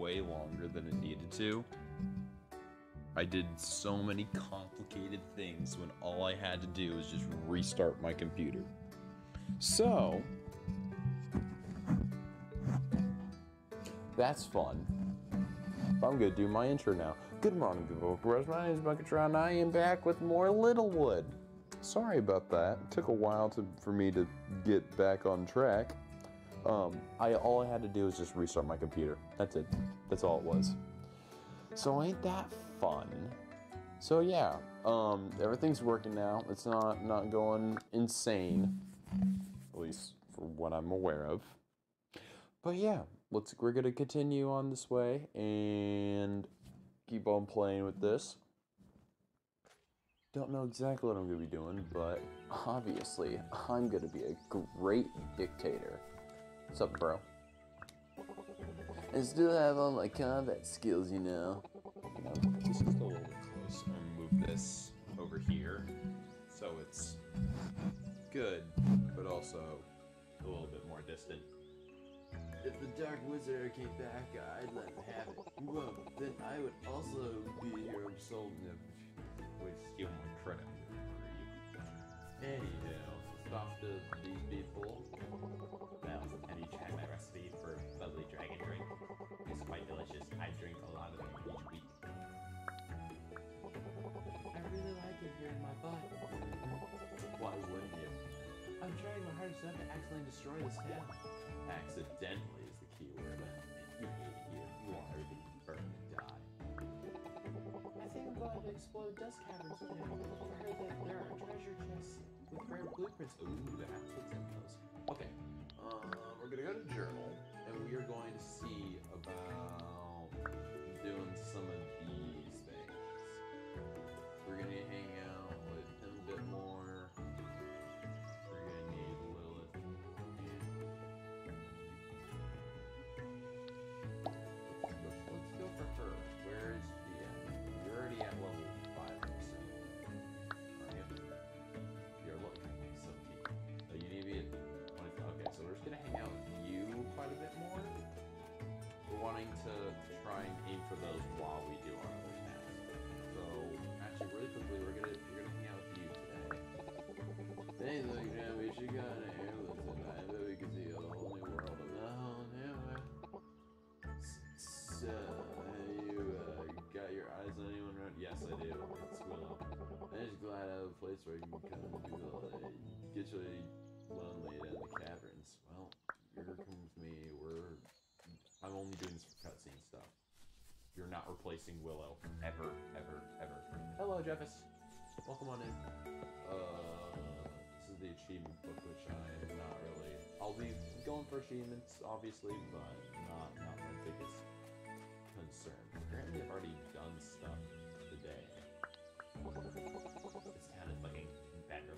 way longer than it needed to. I did so many complicated things when all I had to do was just restart my computer. So, that's fun. I'm gonna do my intro now. Good morning, people. My name is Bunkatron, and I am back with more LittleWood. Sorry about that. It took a while for me to get back on track. All I had to do was just restart my computer. That's it. That's all it was. So ain't that fun? So yeah, everything's working now. It's not going insane, at least for what I'm aware of. But yeah, we're gonna continue on this way and keep on playing with this. Don't know exactly what I'm gonna be doing, but obviously I'm gonna be a great dictator. What's up, bro? I still have all my combat skills, you know. This is still a little bit close. I'm gonna move this over here so it's good, but also a little bit more distant. If the Dark Wizard came back, I'd let him have it. Well, then I would also be your consultant. Would steal my credit. Anyhow, stop to these people. Well, have you tried my recipe for bubbly dragon drink? It's quite delicious. I drink a lot of them each week. I really like it here in my butt. Why wouldn't you? I'm trying my hardest not to accidentally destroy this town. Accidentally is the key word. You hate it here. You want everything to burn and die. I think I'm going to explore dust caverns today. I heard that there are treasure chests with rare blueprints. Ooh, that's what's in those. Okay, we're gonna go to journal, and we are going to see about doing some of these things. We're gonna hang out with him a bit more. We're gonna need Lilith. Let's go for her. Where is she at? You're already at level 5, I'm assuming. Are you? You're looking so cute. Oh, you need to be at 25. Okay, so we're just gonna hang out with you quite a bit more. We're wanting to try and aim for those while we do our other tasks. So, actually, really quickly, we're gonna hang out with you today. Thanks, like, yeah, we should go on an airless tonight, but we can see a whole new world of the whole new world. So, you got your eyes on anyone around? Yes, I do. It's Willow. I'm just glad I have a place where you can come and do get really lonely in the caverns. Well, you're coming with me. I'm only doing this for cutscene stuff. You're not replacing Willow. Ever, ever, ever. Hello, Jeffus. Welcome on in. This is the achievement book, which I am not really... I'll be going for achievements, obviously, but not my biggest concern. Apparently, I've already done stuff today. It's kind of fucking better.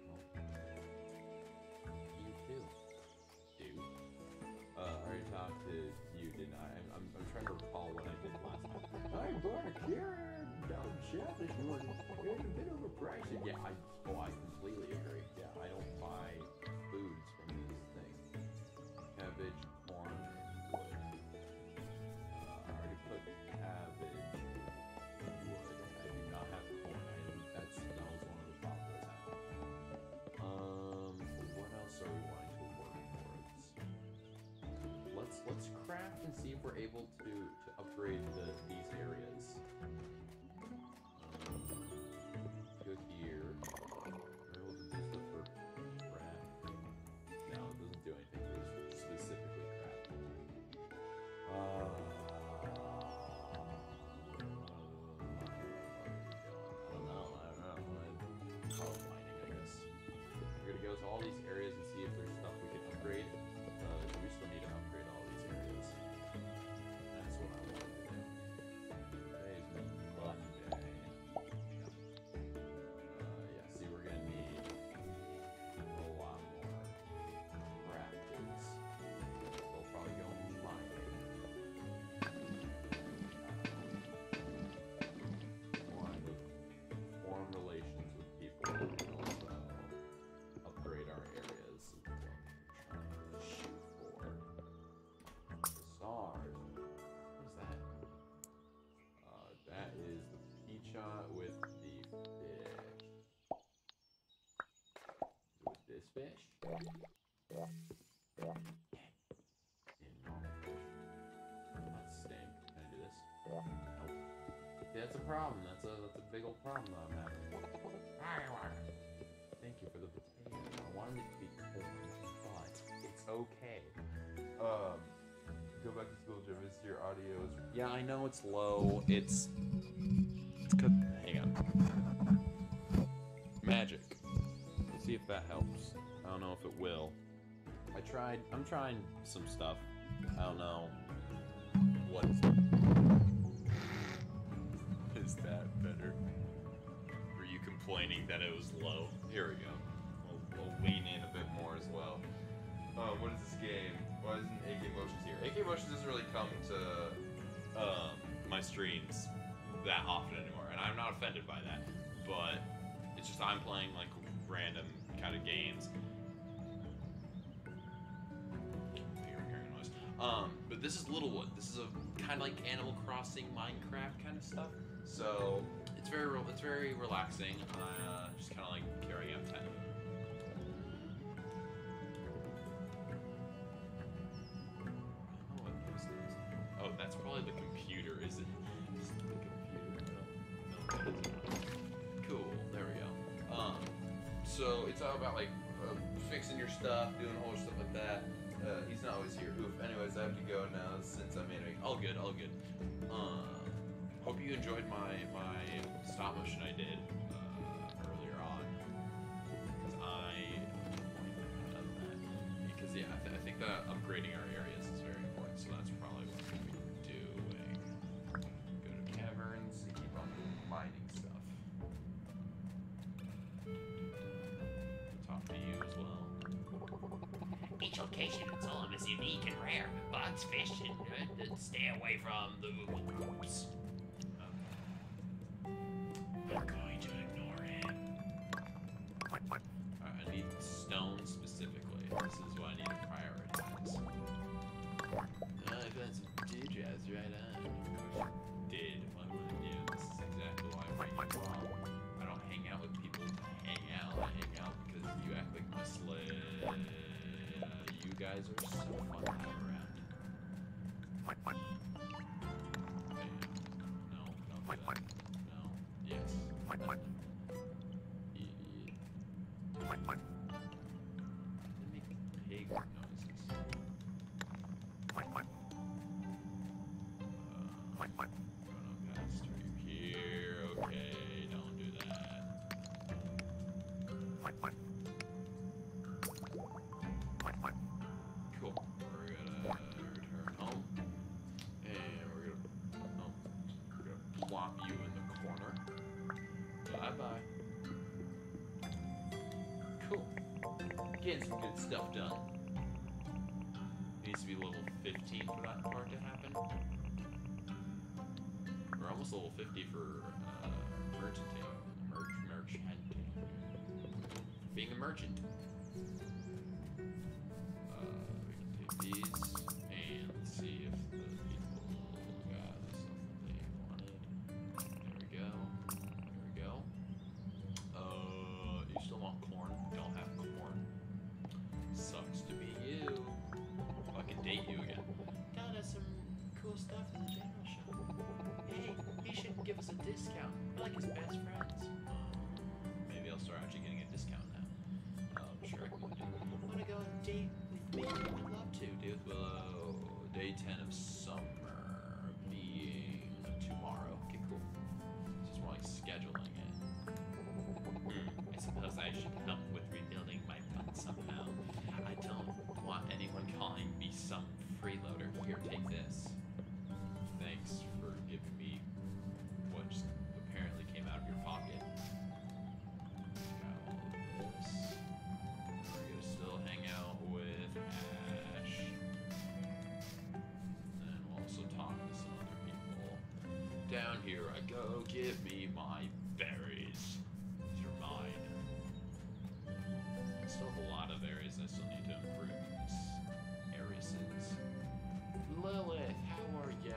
You too. Dude. I already talked to you, didn't I? I'm trying to recall what I did last time. I'm back here. Down chef this one. It's a bit overpriced. Yeah, I completely agree. Yeah, I don't buy foods from this thing. Cabbage, corn, wood. I already put cabbage, wood. I do not have corn. That was one of the problems I had. What else are we wanting to work towards? Let's craft and see if we're able to upgrade these areas. Go here. We're able to do stuff for craft. No, it doesn't do anything. It's specifically craft. I don't know. Follow mining, I guess. We're gonna go to all these areas and see if there's stuff we can upgrade. We still need to upgrade all these areas. That's what I wanted to do. Let's stink. Can I do this? Nope. Yeah, that's a problem. That's a big old problem that I'm having. Thank you for the potato. I wanted it to be corn, but it's okay. Go back to school, Jervis. Your audio is. Yeah, I know it's low. It's good. Hang on. Magic. Let's see if that helps. I don't know if it will. I'm trying some stuff. I don't know. What is it? Is that better? Were you complaining that it was low? Here we go. We'll lean in a bit more as well. What is this game? Why isn't AKMotions here? AKMotions doesn't really come to my streams that often anymore, and I'm not offended by that. But it's just I'm playing like random kind of games. Hearing noise. But this is LittleWood. This is a kind of like Animal Crossing, Minecraft kind of stuff. So it's very relaxing. Just kind of like carrying out time. Oh, that's probably the computer, is it? Is it the computer? No, that is not. Cool. There we go. So it's all about like fixing your stuff, doing a whole stuff like that. He's not always here. Oof. Anyways, I have to go now since I'm animating. All good. All good. Hope you enjoyed my stop motion I did earlier on. Because yeah, I think that upgrading our areas is very important. So that's probably what we're gonna be doing. Go to caverns and keep on mining stuff. Talk to you as well. Each location in Solom is unique and rare. Bugs, fish, and stay away from the groups. I'm going to ignore him. Alright, I need stone specifically. This is what I need to prioritize. I've had some jazz right on. Of course you did. Why would I do? This is exactly why I'm right wrong. I don't hang out with people to hang out. I hang out because you act like my sled. You guys are so fun to have around. No, don't do that. No. Yes. Make pig noises. Run past. Are you here? Okay, don't do that. Cool. We're gonna return home. And we're gonna plop you in the corner. Bye-bye. Cool. Getting some good stuff done. Needs to be level 15 for that part to happen. We're almost level 50 for merchanting. Merchanting. Being a merchant. We can take these and see if the people got the stuff that they wanted. There we go. There we go. You still want corn? Don't have corn. Sucks to be you. I can date you again. Dad has some cool stuff in the general shop. Hey, he should give us a discount. We're like his best friends. Maybe I'll start actually getting a discount now. Sure, I can do it. Wanna go on a date with me? I'd love to. Date with Willow. Day 10 of summer being tomorrow. Okay, cool. Just more like scheduling it. I suppose I should help with rebuilding my butt somehow. I don't want anyone calling me some freeloader. Here, take this. Thanks for giving me what just apparently came out of your pocket. Got all of this. We're gonna still hang out with Ash. And we'll also talk to some other people. Down here I go. Give me my berries. These are mine. Still have a lot of areas I still need to improve in this areas. Lilith, how are you?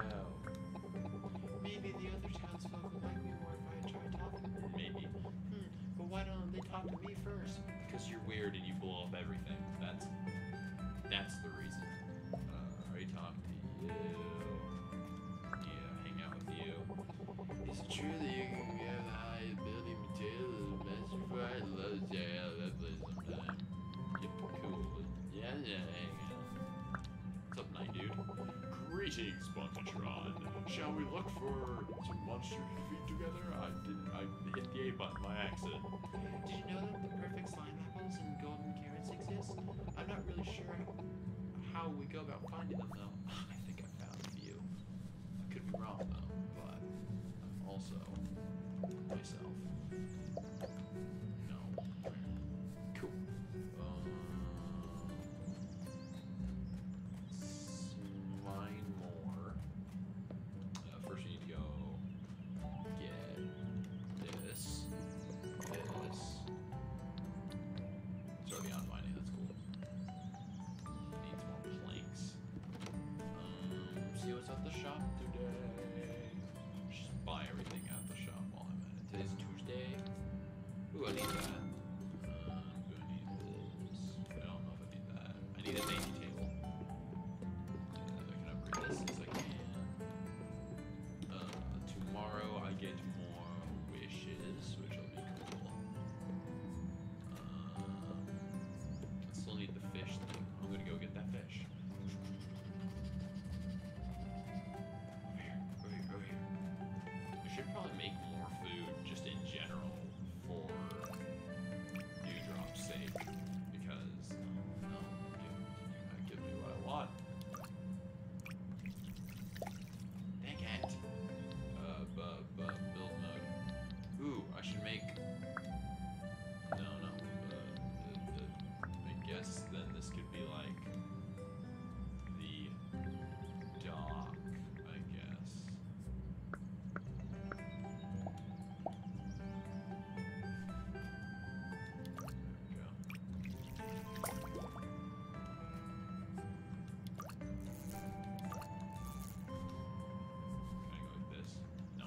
Maybe the other townsfolk would like me more if I try talking to them. Maybe. But why don't they talk talk to me first? Because you're weird and you blow up everything. That's the reason. I talk to you. Yeah, hang out with you. Is it true that you can get the highest building materials and master fire? Love check out that place sometime. Yep, cool. Yeah, hang on. What's up, night dude? Greetings, Bunkatron. Shall we look for some monster to defeat together? I hit the A button by accident. Did you know that the perfect slime apples and golden carrots exist? I'm not really sure how we go about finding them, though. I think I found a few. I could be wrong, though, but I'm also myself. No. Cool. Mine more. First we need to go get this. It's already on mining, that's cool. Needs more planks. See what's at the shop today. Just buy everything at the shop while I'm at it. Today's Tuesday. Ooh, I need that. Do I need this? I don't know if I need that. I need a dainty table. I can upgrade this as I can. Tomorrow I get more wishes, which will be cool. I still need the fish thing. I'm gonna go get that fish. Over here. We should probably make more food just in general for Dewdrop's sake, because you gotta give me what I want. Dang it. Build mode. Ooh, I should make. No. I guess then this could be like the dock, I guess. There we go. Can I go like this? No.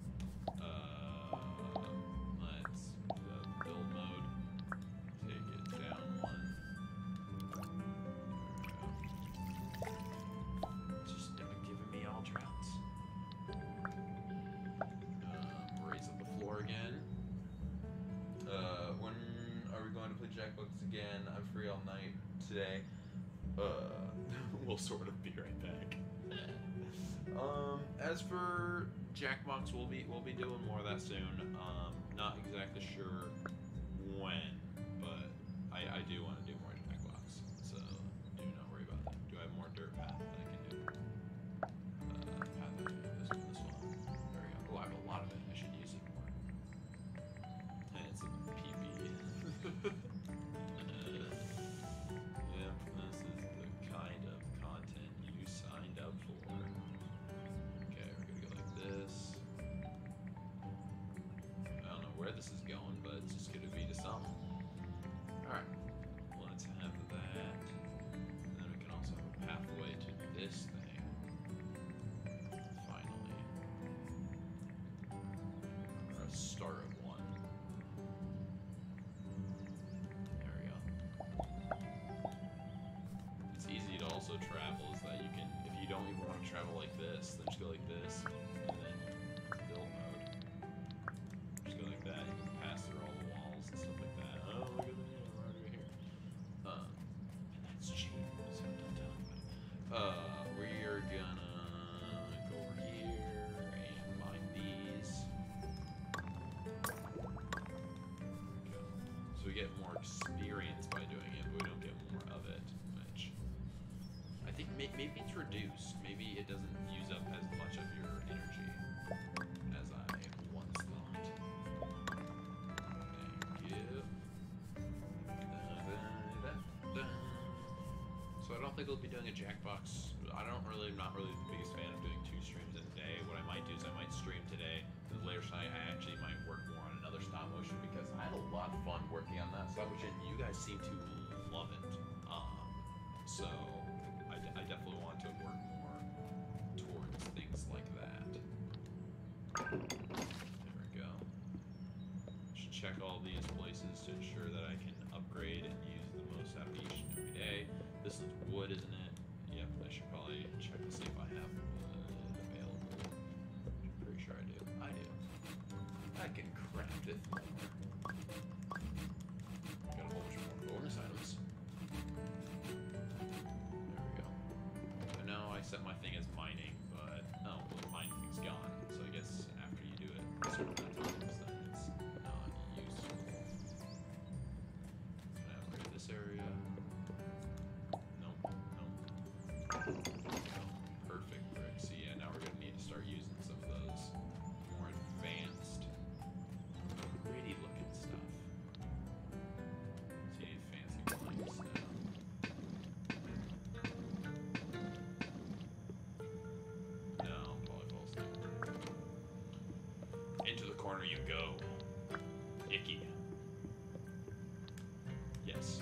Let's build mode. Take it down one. There we go. Just giving me all droughts. Raise up the floor again. When are we going to play Jackbox again? I'm free all night today. We'll sort of be right back. As for Jackbox, we'll be doing more of that soon. Not exactly sure when, but I do want to do more Jackbox. So do not worry about that. Do I have more dirt path that I can do? Path I can do this one. There we go. Oh, I have a lot of it. I should use it more. And it's a PP. Yep, this is the kind of content you signed up for. Okay, we're gonna go like this. I don't know where this is going, but it's just gonna be to something. Alright, let's have that. And then we can also have a pathway to this thing. Finally. Or a start of one. There we go. It's easy to also travel, is that you can, if you don't even want to travel like this, then just go like this, and then build mode. Just go like that, you can pass through all the walls and stuff like that. Oh, look at the right over here. And that's cheap, so don't tell anybody. We are gonna go over here and mine these. So we get more experience by doing it, but we don't get more of it, which I think maybe it's reduced. Maybe it doesn't use up as much of your energy as I once thought. Thank you. So I don't think we'll be doing a Jackbox. I'm not really the biggest fan of doing 2 streams in a day. What I might do is I might stream today, and later tonight I actually might work more on another stop motion, because I had a lot of fun working on that stop motion. You guys seem to love it. So I definitely want to work more towards things like that. There we go. Should check check all these places to ensure that I can upgrade and use the most out of each and every day. This is wood, isn't it? Yep, I should probably check to see if I have wood available. I'm pretty sure I do. I do. I can craft it. Got a whole bunch more bonus items. There we go. But now I set my thing as mining, but oh, well, the mining thing's gone. So I guess after you do it a certain amount of times, then it's not useful. Can I upgrade this area? Nope. Perfect bricks. So yeah, now we're gonna need to start using some of those more advanced, pretty looking stuff. So you need fancy planks now. No, probably falls asleep. Into the corner you go. Icky. Yes.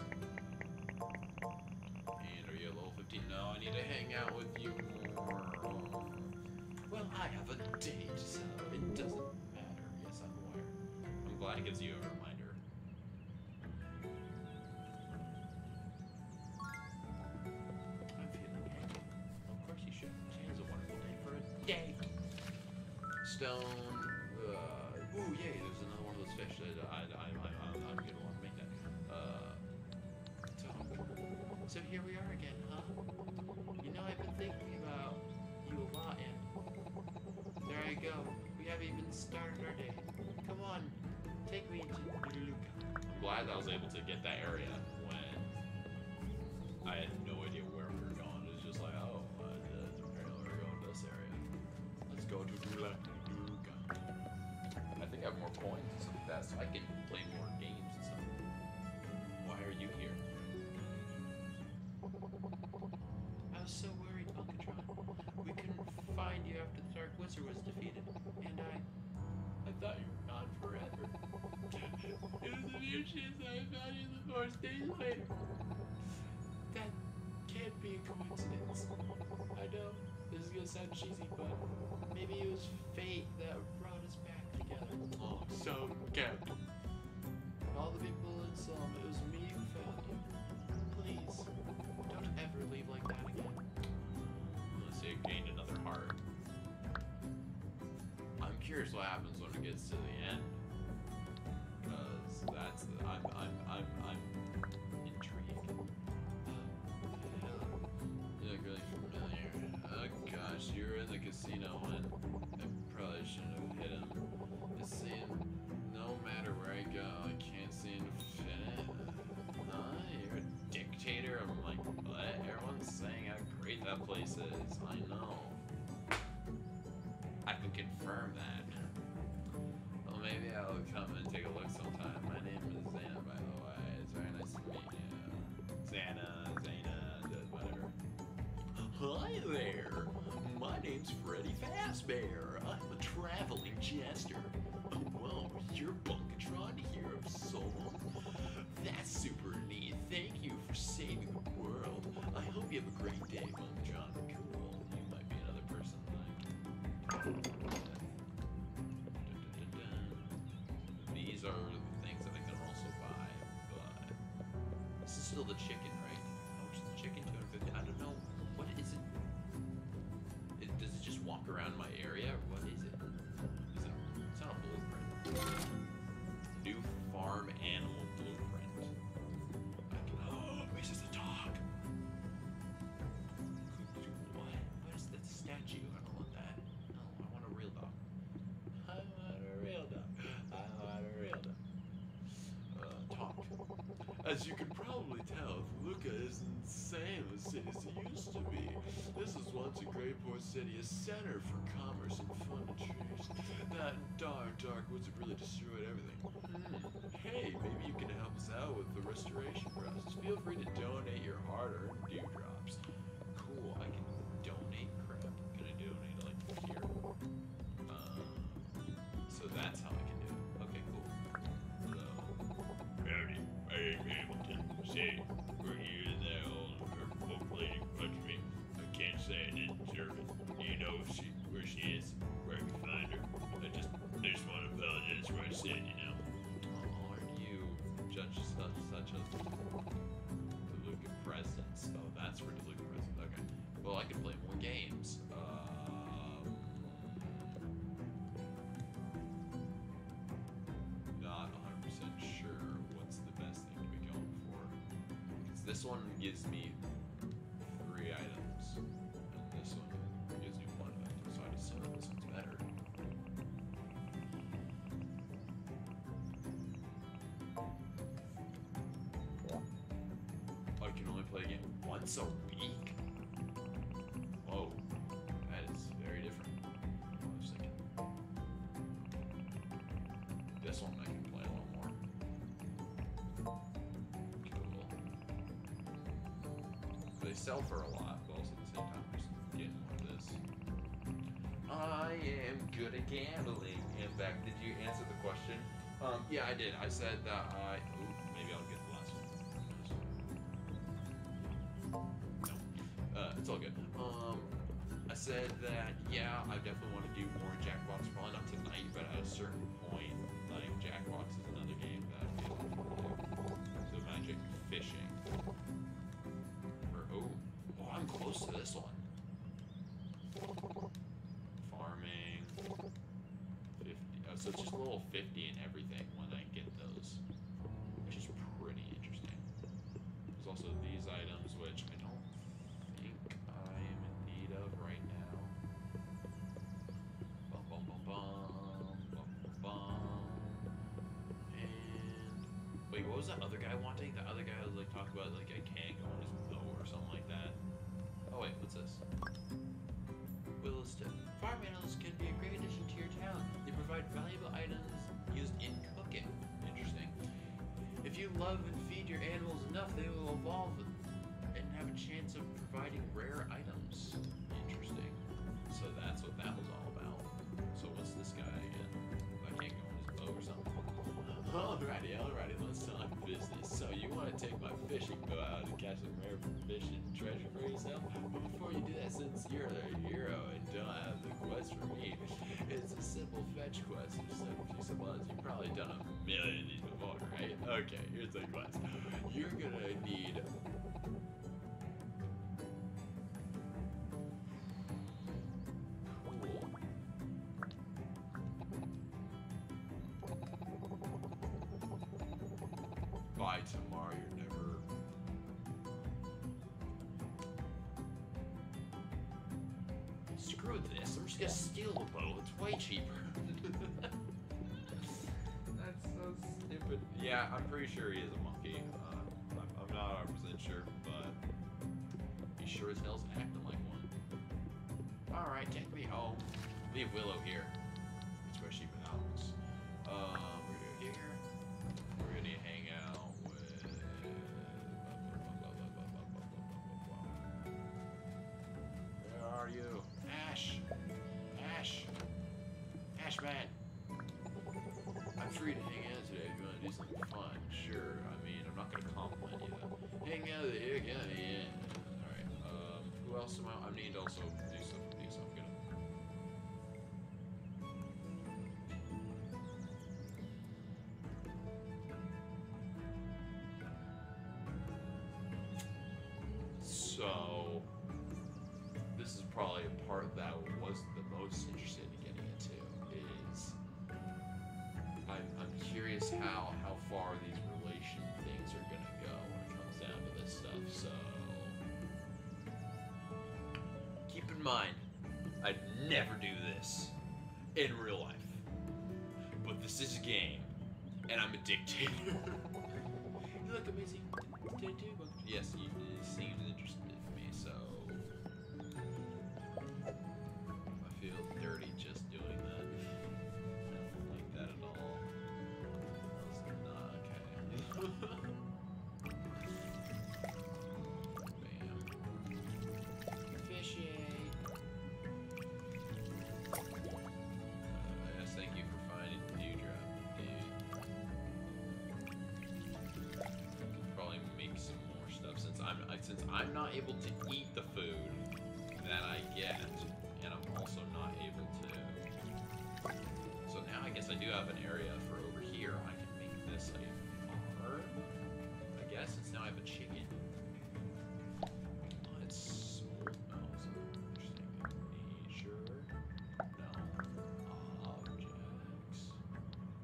And are you at level 15? No, I need to hang out with you more. Well, I have a date, so it doesn't matter. Yes, I'm aware. I'm glad it gives you a reminder. I'm feeling happy. Of course you should. Today's a wonderful day for a day. Stone. Ooh, yay, there's another one of those fish that I'm gonna want to make that. Talk. So here we are again, huh? You know, I've been thinking about you a lot, and there I go. We haven't even started our day. Come on, take me to LittleWood. I'm glad I was able to get that area when I had no idea where we were going. It was just like, oh, apparently we're going to this area. Let's go to LittleWood. I think I have more coins and stuff like that, so I can play more games and stuff. Why are you here? I was so worried, Bunkatron. We couldn't find you after the Dark Wizard was defeated, and I thought you were gone forever. It was a mere chance that I found you in the forest days later. That can't be a coincidence. I know this is gonna sound cheesy, but maybe it was fate that brought us back together. Oh, so Captain. All the people in Salem, it was me who found you. Please, don't ever leave like that again. Let's see, it gained another heart. I'm curious what happens when it gets to the end. Because that's the, I'm intrigued. You look really familiar. Oh gosh, you were in the casino when I probably shouldn't have hit him. It seems no matter where I go, I can't seem to fit it. Huh? You're a dictator? I'm like, what? Everyone's saying how great that place is. I know. I can confirm that. Well, maybe I'll come and take a look sometime. My name is Zana, by the way. It's very nice to meet you. Zana, whatever. Hi there. My name's Freddy Fazbear. I'm a traveling jester. Oh, whoa, you're Bunkatron here of Soul? That's super neat. Thank you for saving the world. I hope you have a great day, Bunkatron. Cool. You might be another person These are the things that I can also buy, but this is still the chicken, right? How much is the chicken? 250? I don't know. What is it? Does it just walk around my area, or what is it? It's not a blueprint. New farm animal blueprint. Oh, it's just a dog. What? What is that statue? I don't want that. No, I want a real dog. I want a real dog. I want a real dog. Talk. As you can probably tell, Luca isn't the same a city as it used to be. This was once a great port city, a center for commerce and fun and trees. That dark wizard really destroyed everything. Hey, maybe you can help us out with the restoration process. Feel free to donate your hard-earned dewdrops. Cool, I can donate crap. Can I donate like here? So that's how I can do it. Okay, cool. So, howdy, my name's Hamilton. Say, were you that old folk lady punched me? I can't say I didn't deserve it. Do you know where she is? Where I can find her? I just want to apologize for what I said, you know. this one gives me 3 items, and this one gives me 1 item, so I'd assume this one's better. I can only play a game once a week? Whoa, that is very different. I was thinking. This one I can play a little more. Cool. They sell for a lot, but also at the same time, just getting more of this. I am good at gambling. And Beck, did you answer the question? Yeah, I did. I said that I. Ooh, maybe I'll get the last one. No, it's all good. I said that yeah, I definitely want to do more Jackbox. Probably not tonight, but at a certain point, like Jackbox is another game that I feel like we'll do. So magic fishing. Oh, I'm close to this one. Farming. 50. Oh, so it's just a little 50 and everything when I get those, which is pretty interesting. There's also these items, which I don't think I am in need of right now. Bum bum bum bum bum bum bum. And wait, what was that other guy wanting? The other guy was like talking about like I can't go on his boat or something like that. Oh wait, what's this? Williston. Farm animals can be a great addition to your town. They provide valuable items used in cooking. Interesting. If you love and feed your animals enough, they will evolve and have a chance of providing rare items. Interesting. So that's what that was all about. So what's this guy again? I can't go on his boat or something. Alrighty, let's talk business. So you want to take my fishing boat out and catch some rare fish and treasure for yourself? But before you do that, since you're a hero and don't have the quest for me, it's a simple fetch quest of 7 supplies. You've probably done a million of these before, right? Okay, here's the quest. You're gonna need by tomorrow, you're never. Screw this. I'm just gonna steal the boat. It's way cheaper. That's so stupid. Yeah, I'm pretty sure he is a monkey. I'm not 100% sure, but he sure as hell's acting like one. Alright, take me home. Leave Willow here. That's where she belongs. We're gonna go here. We're gonna hang out with. Where are you? Ash! Ash! Ash man! I'm free to hang out today if you want to do something fun. Sure, I mean, I'm not gonna compliment you though. Hang out here, get out of here. Alright, who else am I need to also do stuff with you, so I'm gonna. So, this is probably a part that I was the most interested in getting into, is I'm curious how far these relation things are gonna go when it comes down to this stuff, so keep in mind, I'd never do this in real life, but this is a game, and I'm a dictator. You look amazing. Did you? Yes, you seemed interested in me, so I feel dirty just doing that. I don't like that at all. That's not okay. Bam. Fishy. Yes, thank you for finding Dewdrop, dude. Could probably make some more stuff since I'm not able to eat the food that I get, and I'm also not able to. So now I guess I do have an area for over here. I can make this a farm, I guess, since now I have a chicken. Let's interesting. Nature. No. Objects.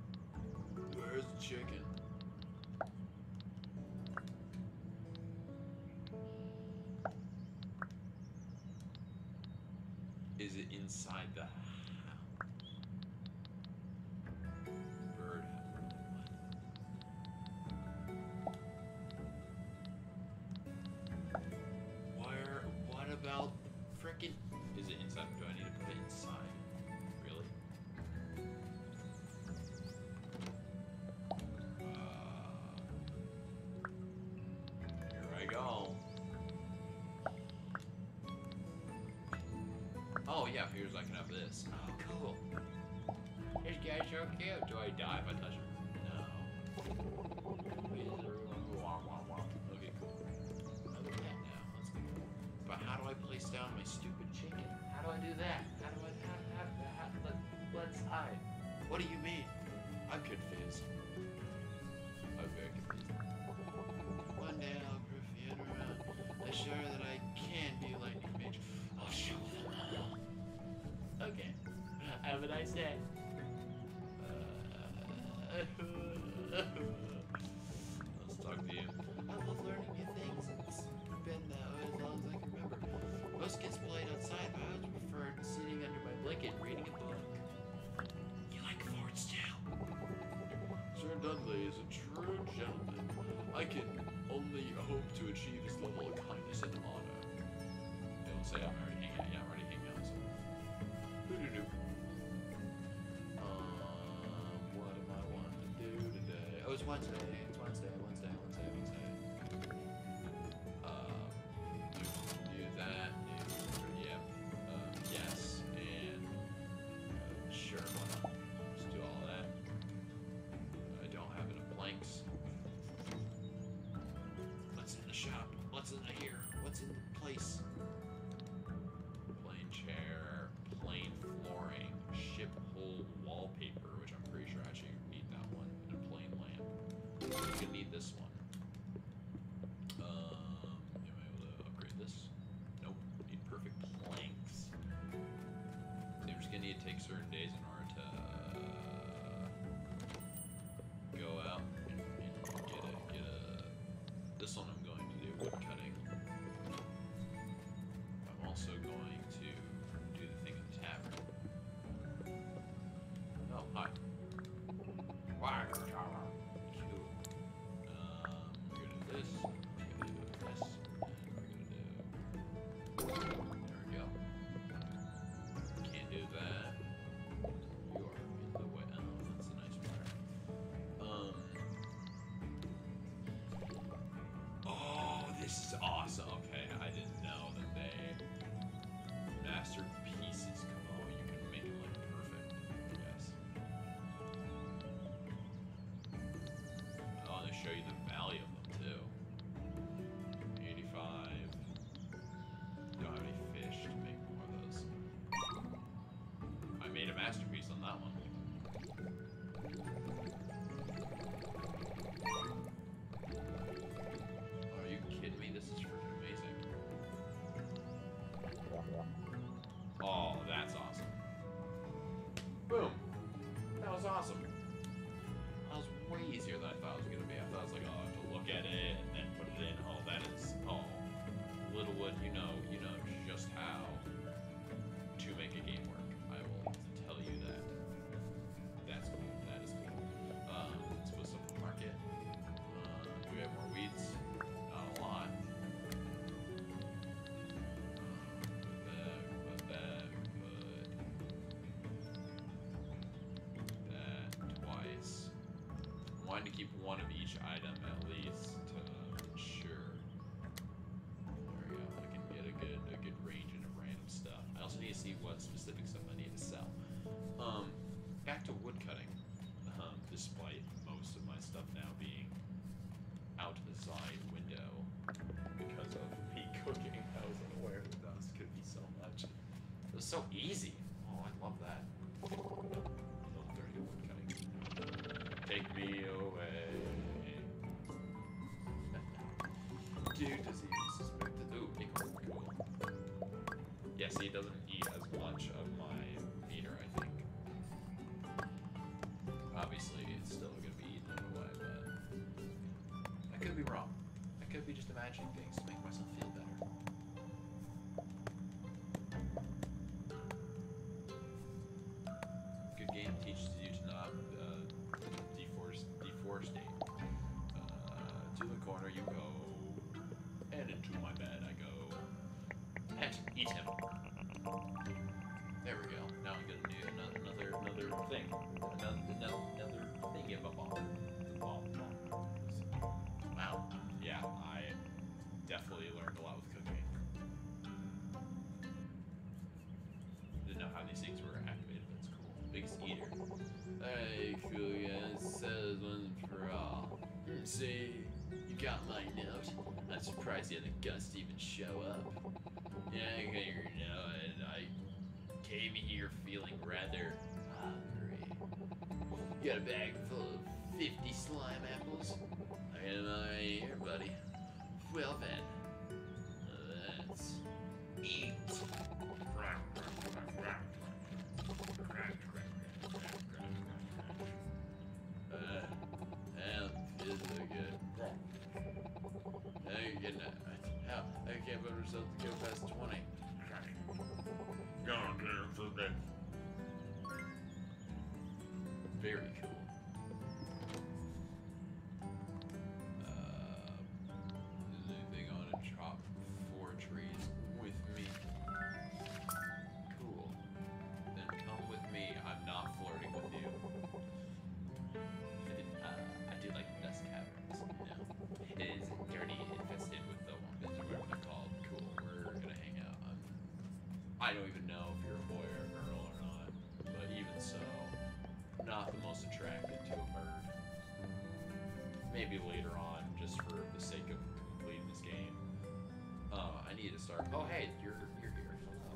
Where's the chicken? inside the house. Bird Where? What about frickin'? is it inside? Do I need to put it inside? Really? Here I go. Oh yeah, here's I can have this. Oh, cool. This guy's so cute. Do I die if I touch him? No. Okay, cool. I look at that now. Let's go. But how do I place down my stupid chicken? How do I do that? How do I? Let's hide. What do you mean? I'm confused. I'm very confused. One day I'll graffiti around, assure that I can be lightning mage. I'll show them all. Okay. Have a nice day. Let's talk to you. I love learning new things. It's been that way as long as I can remember. Most kids played outside, but I always preferred sitting under my blanket and reading a book. You like forts too? Sir Dudley is a true gentleman. I can only hope to achieve his level of kindness and honor. Don't say I'm already hanging out. Yeah, I'm already hanging out. So. Doo-doo-doo. What am I wanting to do today? Oh, it's Wednesday. It's Wednesday. Do that. Yeah. Yes. And sure, why not? Just do all that. I don't have enough blanks. What's in the shop? What's in here? What's in the place? Plain chair, plain flooring, ship hole wallpaper, which I'm pretty sure I actually need that one, and a plain lamp. You're gonna need this one. Am I able to upgrade this? Nope. Need perfect planks. I'm just gonna need to take certain days in order to go out and get a. This one I'm going to do wood cutting. I'm also going to do the thing in the tavern. Oh, hi. Cool. We're gonna do this. We're gonna do this. And we're gonna do. There we go. Can't do that. You are in the way. Oh, that's a nice part. Oh, this is awesome. Okay, I didn't know that they masterpieces come. Oh, you can make it like perfect. Yes. Oh, they show you the value of them too. 85. Don't have any fish to make more of those. I made a masterpiece on that one. Are you kidding me? This is freaking amazing. Oh, that's awesome. Boom. That was awesome. That was way easier than I thought it was going to be. I thought it was like, oh, I have to look at it and then put it in. Oh, that is, oh, LittleWood, you know just how to make a game work. I will tell you that. That's cool. That is cool. Let's put stuff in the market. Do we have more weeds? Not a lot. Put that twice. I wanted to keep one of each item at least to ensure. There we go. I can get a good range of random stuff. I also need to see what specific stuff I need to sell. Back to wood cutting. Despite most of my stuff now being out the side window because of me cooking, I was unaware that this could be so much. It was so easy. Oh, I love that. Level 30 wood cutting. Take me away. Dude, does he suspect it? Ooh, acorn, cool. Yeah, see, it doesn't eat as much of my meter, I think. Obviously, it's still going to be eaten away, but I could be wrong. I could be just imagining things to make myself feel better. teaches you to not deforestate. To the corner you go, and into my bed I go. Pet, eat him. There we go. Now I'm gonna do another thing. Another thing in my ball. Wow. Yeah, I definitely learned a lot with cooking. Didn't know how these things were activated, but it's cool. Biggest eater. Hey, cool guys. Says one for all. See, you got my note. I'm surprised you had the guts to even show up. Yeah, I got your note, and I came here feeling rather hungry. You got a bag full of 50 slime apples? I got them all right here, buddy. Well then, let's eat. Feels so good. I ain't getting it. Hell, I can't put myself to go past 20. Very cool. Is anything on a chop 4 trees with me? Cool. Then come with me. I'm not flirting with you. I do like dust caverns. No. It is dirty, infested with the wombats or whatever they're called. Cool. We're gonna hang out. I don't even know if you're a boy or a girl or not, but even so, not the most attracted to a bird. Maybe later on, just for the sake of completing this game. I need to start. Oh, hey, you're here. Hello.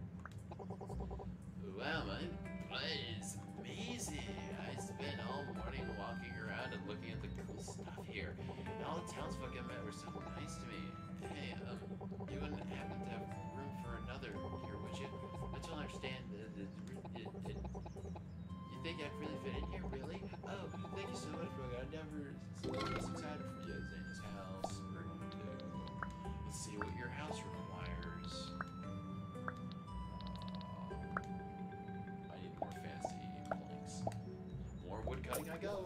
Wow, my butt is amazing. I spent all morning walking around and looking at the cool stuff here. And all the townsfolk I met were so nice to me. Hey, you wouldn't happen to have room for another here, would you? I don't understand. You think I'd really fit in here, really? Oh, thank you so much, bro. I'm never so excited for you. Zane's house. We're going to let's see what your house requires. I need more fancy planks. More wood cutting I go.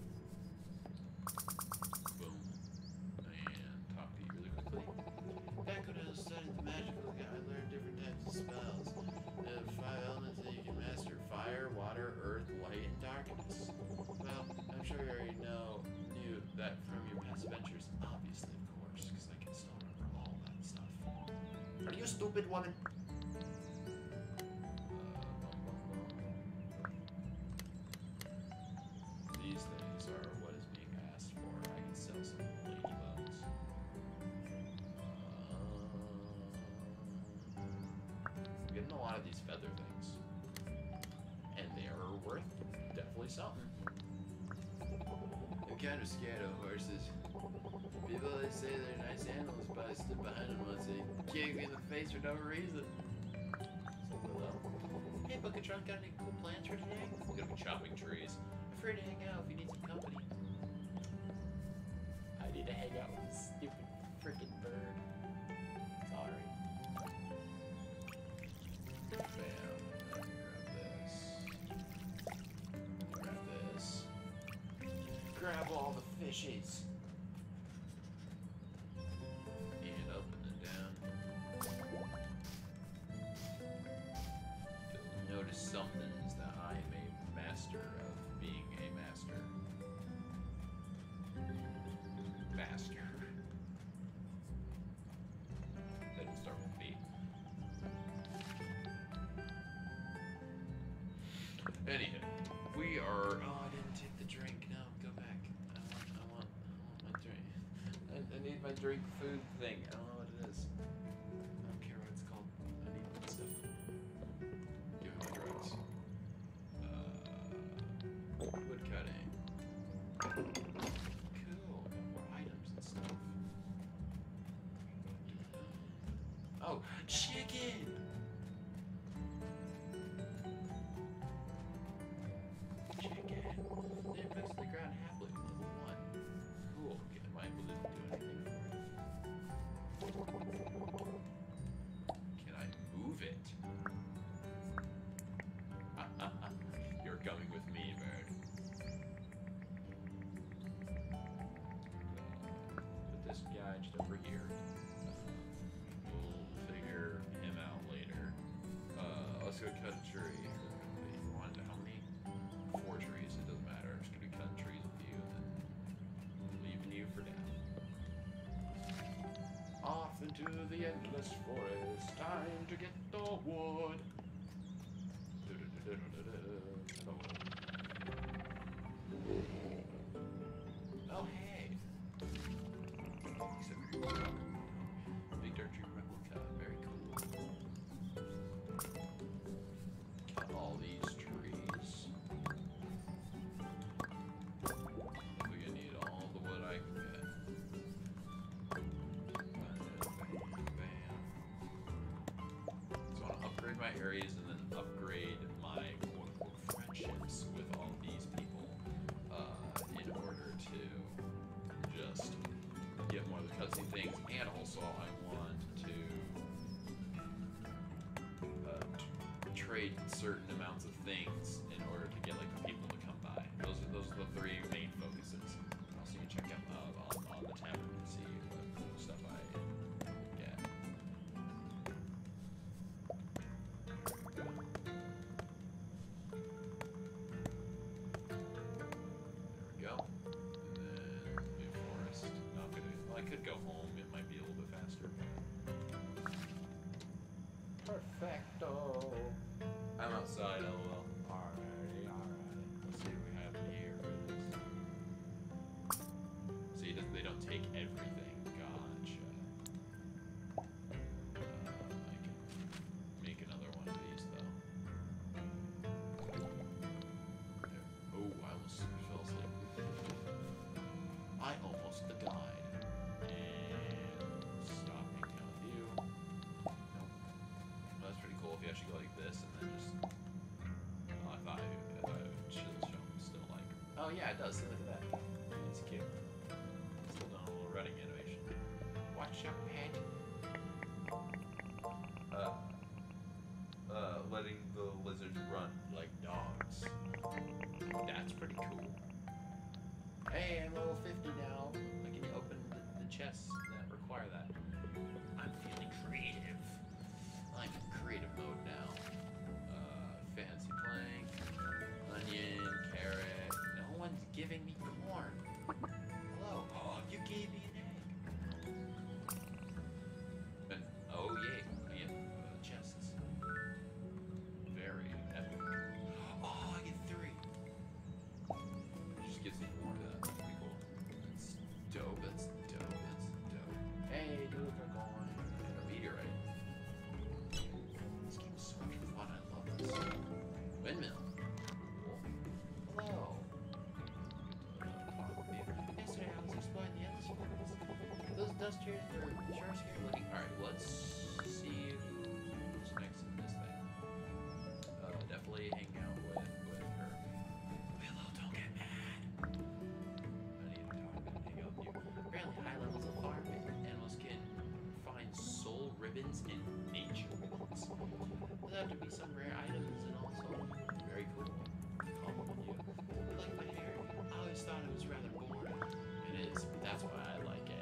Boom. And talk to you really quickly. Back when I was studying the magical guy, I learned different types of spells. There are 5 elements that you can master: fire, water, earth, light, and darkness. Well, I'm sure you already knew that from your past adventures. Obviously, of course, because I can still remember all that stuff. Are you a stupid woman? These things are what is being asked for. I can sell some ladybugs. I'm getting a lot of these feather things. And they are worth definitely something. I'm kind of scared of horses. People always say they're nice animals, but I stood behind them once and they kicked me in the face for no reason. So hello. Hey, Bunkatron, got any cool plans for today? I'm gonna be chopping trees. I'm free to hang out if you need some company. I need to hang out with this stupid freaking bird. Sorry. Bam. Grab this. Grab all the fishies. And up and then down. You'll notice something is that I am a master of being a master. Master. That didn't start with B. Anywho, we are. Oh, I didn't take the drink. No, go back. I want my drink. I need my drink food thing. I don't know what it is. I don't care what it's called. I need that stuff. Give me my drugs. Wood cutting. Cool. More items and stuff. Oh, chicken! Chicken. They infects the ground happily. Level 1. Cool. Okay, am I able to do anything for it? Can I move it? You're coming the endless forest. Time to get the wood. Oh, hey. Big dirt tree replica. Very cool. Cut all these trees. We're gonna need all the wood I can get. So I want to upgrade my areas and then upgrade my quote-unquote friendships with all these people in order to just get more of the cutscene things, and also I want to trade certain amounts of things in order to get like the people to come by. Those are the three main focuses. Also, you can check out on the tab and see what cool stuff I get. There we go. And then new forest. Not gonna. Well, I could go home. It might be a little bit faster. Perfecto. I'm outside. LOL. Alrighty. Let's see what we have here. See, they don't take everything. Gotcha. I can make another one of these though. There. Oh, I almost fell asleep. I almost died. And stop hanging out with you. Nope. That's pretty cool if you actually go like this and then just. Oh, I thought it should show still like. Oh yeah, it does. See, look at that. It's cute. Still doing a little running animation. Watch your head. Letting the lizards run like dogs. That's pretty cool. Hey, I'm level 50 now. I can open the chests that require that. I'm feeling creative. I'm in creative mode now. Fancy plank, onion, carrot. No one's giving me corn. Hello. Oh, you gave me an egg. And, oh yay, I get chests. Very epic. Oh, I get 3. Just gives me more of that. That's pretty cool. That's dope. That's dope. That's dope. Hey, dude, they're going. And a meteorite. This game is so much fun. I love this. Windmill. Cool. Hello. Yesterday I was exploring the endless forest. Those dust tears are sure scary looking. Alright, let's see who's next in this thing. Definitely hang out with her. Willow, don't get mad. I need to talk and hang out with you. Apparently high levels of farm animals can find soul ribbons and nature ribbons. There'll have to be some rare items and also very cool. Compliment you. I like my hair. I always thought it was rather boring. It is, but that's why I like it.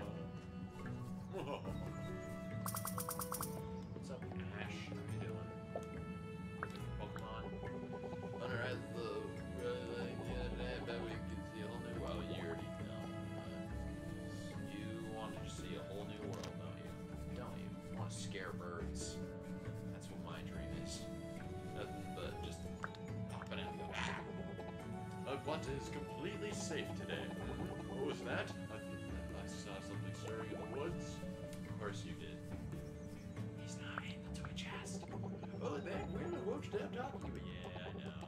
What's up, Ash? How you doing? Pokemon. Unread the other day, I bet we could see a whole new world. You already know. You wanted to see a whole new world, don't you? Don't you? You want to scare birds. That's what my dream is. Nothing but just popping out. Ah! What is completely safe today? What was that? I saw something stirring in the woods. Of course you did. He's not in the toy chest. Oh, back when I won't stop talking to me. Yeah, I know.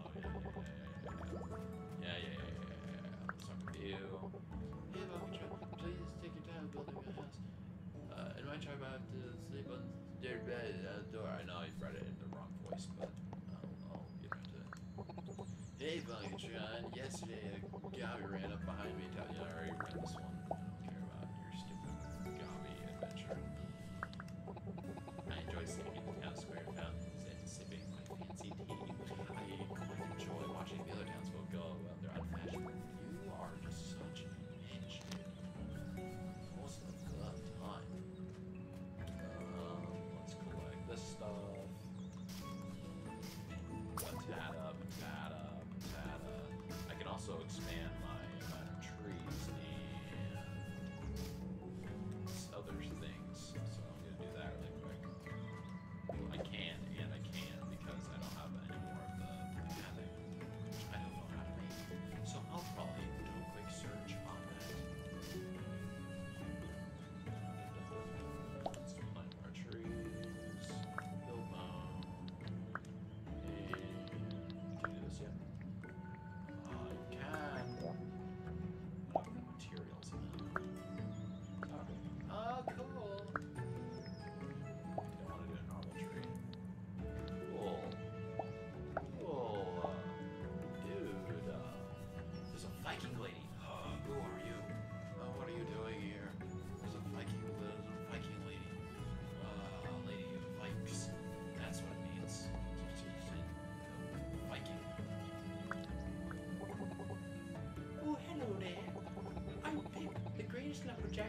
Yeah. What's up with you? Hey, Bunkatron, please take your time building a house. In my tribe, I have to sleep on their bed door. I know you brought it in the wrong voice, but I'll get into it. Hey, Bunkatron, yesterday a Gobby ran up behind me. I already read this one. I don't care about your stupid Gobby adventure. I enjoy sitting in the town square fountains and sipping my fancy tea. I quite enjoy watching the other townsfolk go about their unfashionable. You are just such a bitch, dude. Most of the time. Let's collect this stuff. Patata. I can also expand my amount of trees and other things. So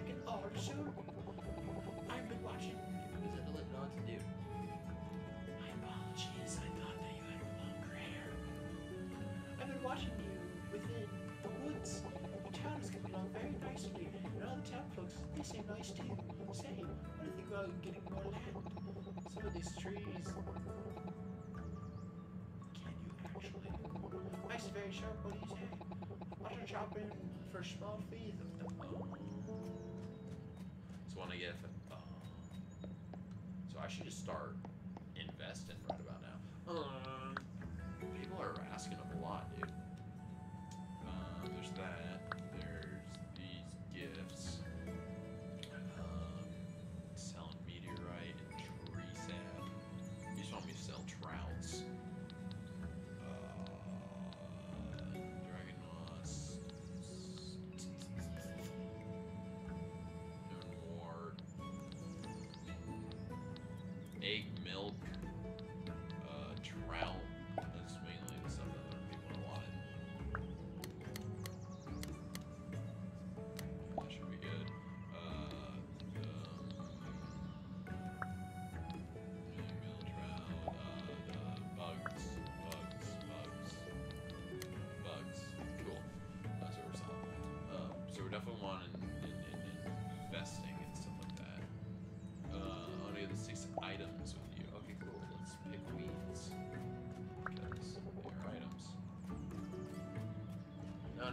back in order soon. I've been watching. Because I didn't know what to do. My apologies. I thought that you had longer hair. I've been watching you within the woods. Your town is coming along very nicely, and all the town folks, they seem nice too. Say, what do you think about getting more land? Some of these trees. Can you actually? Ice is very sharp. What do you say? What are chopping for small fees of them? Just want to get. So I should just start investing right about now. People are asking a lot, dude. There's that. There's these gifts. Selling meteorite and tree sap. You just want me to sell trouts. Dragon moss. Wart. Egg, milk, trout. That's mainly the stuff that other people wanted. That should be good. Meal trout. Bugs. Cool. That's what we're selling. So we're definitely wanting investing and stuff like that. I want to get the 6 items with you. Okay, cool. Let's pick weeds. Because they are items. No.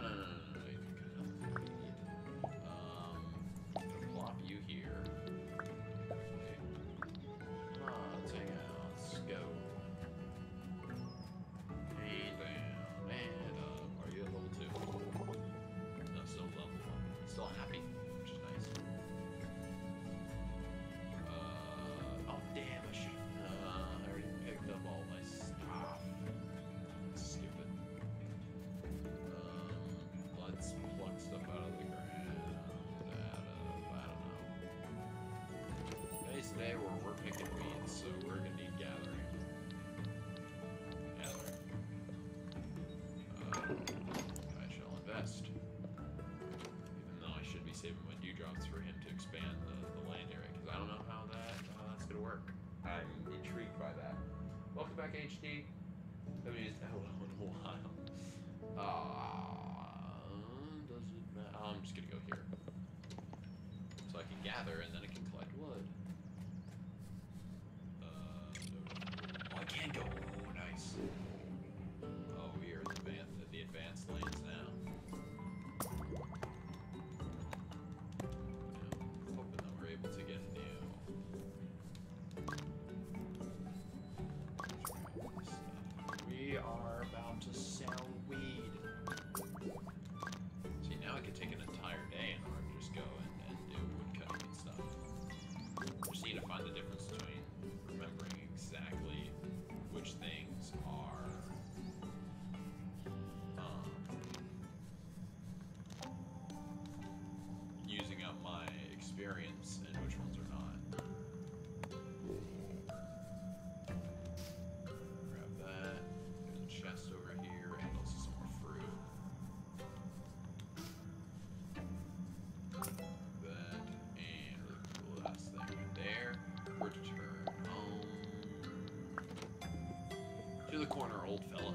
Gonna plop you here. Okay. Come on, let's hang out. Let's go. And down and up. Are you at level 2? No, still level 1. Still happy, which is nice. Oh damn, I should. I already picked up all my stuff. Stupid. Let's pluck stuff out of the ground. I don't know. Today's the day where we're picking weeds, so we're gonna need gathering. I shall invest. Even though I should be saving my dewdrops for him to expand the land area, because I don't know how that's gonna work. I'm intrigued by that. Welcome back, HD. Haven't used LO in a while. Does it matter? I'm just gonna go here. So I can gather and then I can collect wood. Oh, I can go. Oh, nice. Oh, we are at the advanced lands now. Yeah, hoping that we're able to get new. We are about to sell weed. See, now I could take an entire day in order to just go and do wood cutting and stuff. Just need to find the difference between remembering exactly which things are using up my experience and which ones are not. Grab that. There's a chest over here and also some more fruit. That and really cool last thing right there. We're to turn home. To the corner, old fella.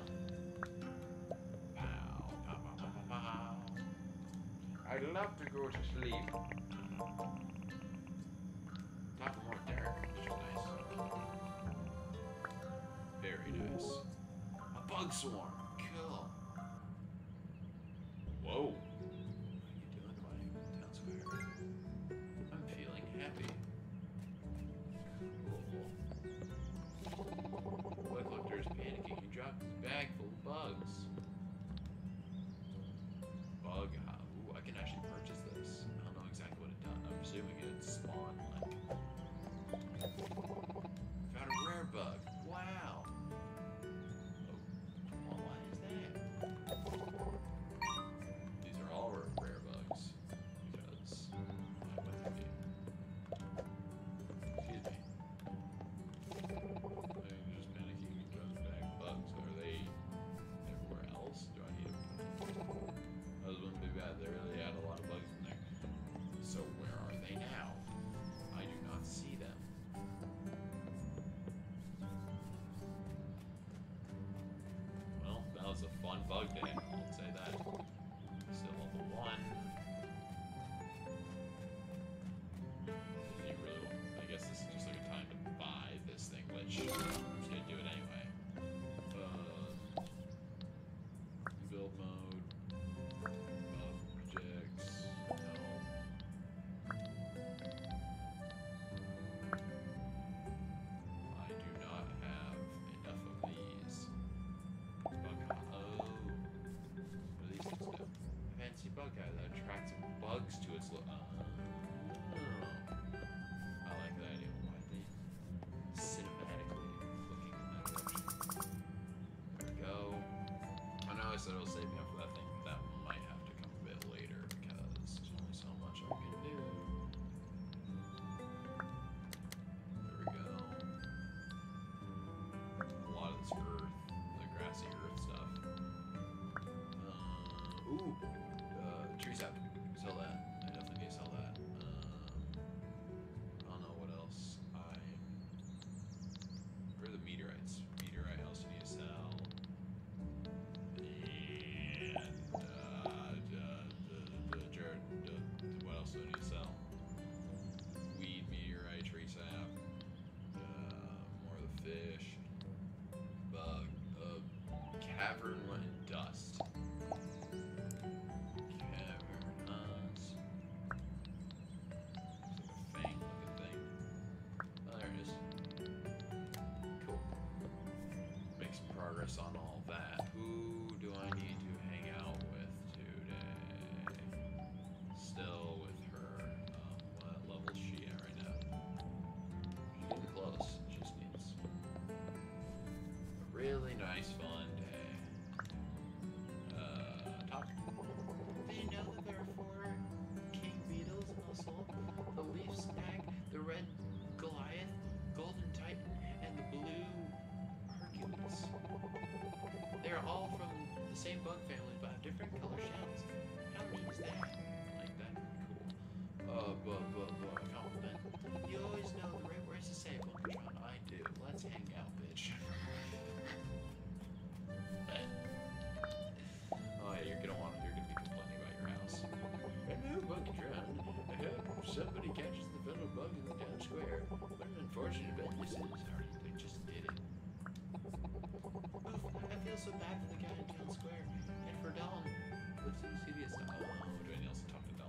Pow, pow, pow, pow, pow, pow. I'd love to go to sleep. Not more dark, which is nice. Very nice. A bug swarm. Cool. Whoa. What are you doing to my town square? I'm feeling happy. Cool. Boy collector is panicking. He dropped his bag full of bugs. Bug. Ooh, I can actually purchase this. I don't know exactly what it does. I'm presuming it spawn like. Found a rare bug. Wow. Oh, well, what is that? These are all rare bugs because I went to be. Excuse me. I'm just panicking because bag bugs. Are they everywhere? was a fun bug day, I'll say that. Still level 1. You really, I guess this is just like a time to buy this thing, which I'm just gonna do it anyway. Build mode. Objects. No. I do not have enough of these. Bunka. Oh. What do these things do? Fancy bug guy that attracts bugs to its I like that idea. Why they cinematically looking in that direction? There we go. I know I said it'll save me up for that thing, but that might have to come a bit later because there's only so much I can do. There we go. A lot of this earth, the grassy earth stuff. Tree sap. Sell that. I definitely need to sell that. I don't know what else. Where are the meteorites? Meteorite I also need to sell. And what else do I need to sell? Weed, meteorite, tree sap. More of the fish. Bug. Cavern and dust. Caverns. It's like a fang looking thing. Oh, there it is. Cool. Make some progress on all that. Who do I need to hang out with today? Still with her. What level is she at right now? She's getting close. She just needs a really nice, fun day. Talk. Did you know that there are 4 king beetles in the soul? The leaf snag, the red Goliath, golden titan, and the blue Hercules. They're all from the same bug family but have different color shells. How neat is that? Like that. Cool. Compliment. You always know the right words to say, Bunkatron. I do. Let's hang out, bitch. Oh yeah, you're gonna be complaining about your house. Hello, Bunkatron. I hope somebody catches the fellow bug in the town square. What an unfortunate event this is. They just did it. Oof, I feel so bad for the guy in town square. And for Dawn. What's the serious stuff? Oh, do I need to talk to Del?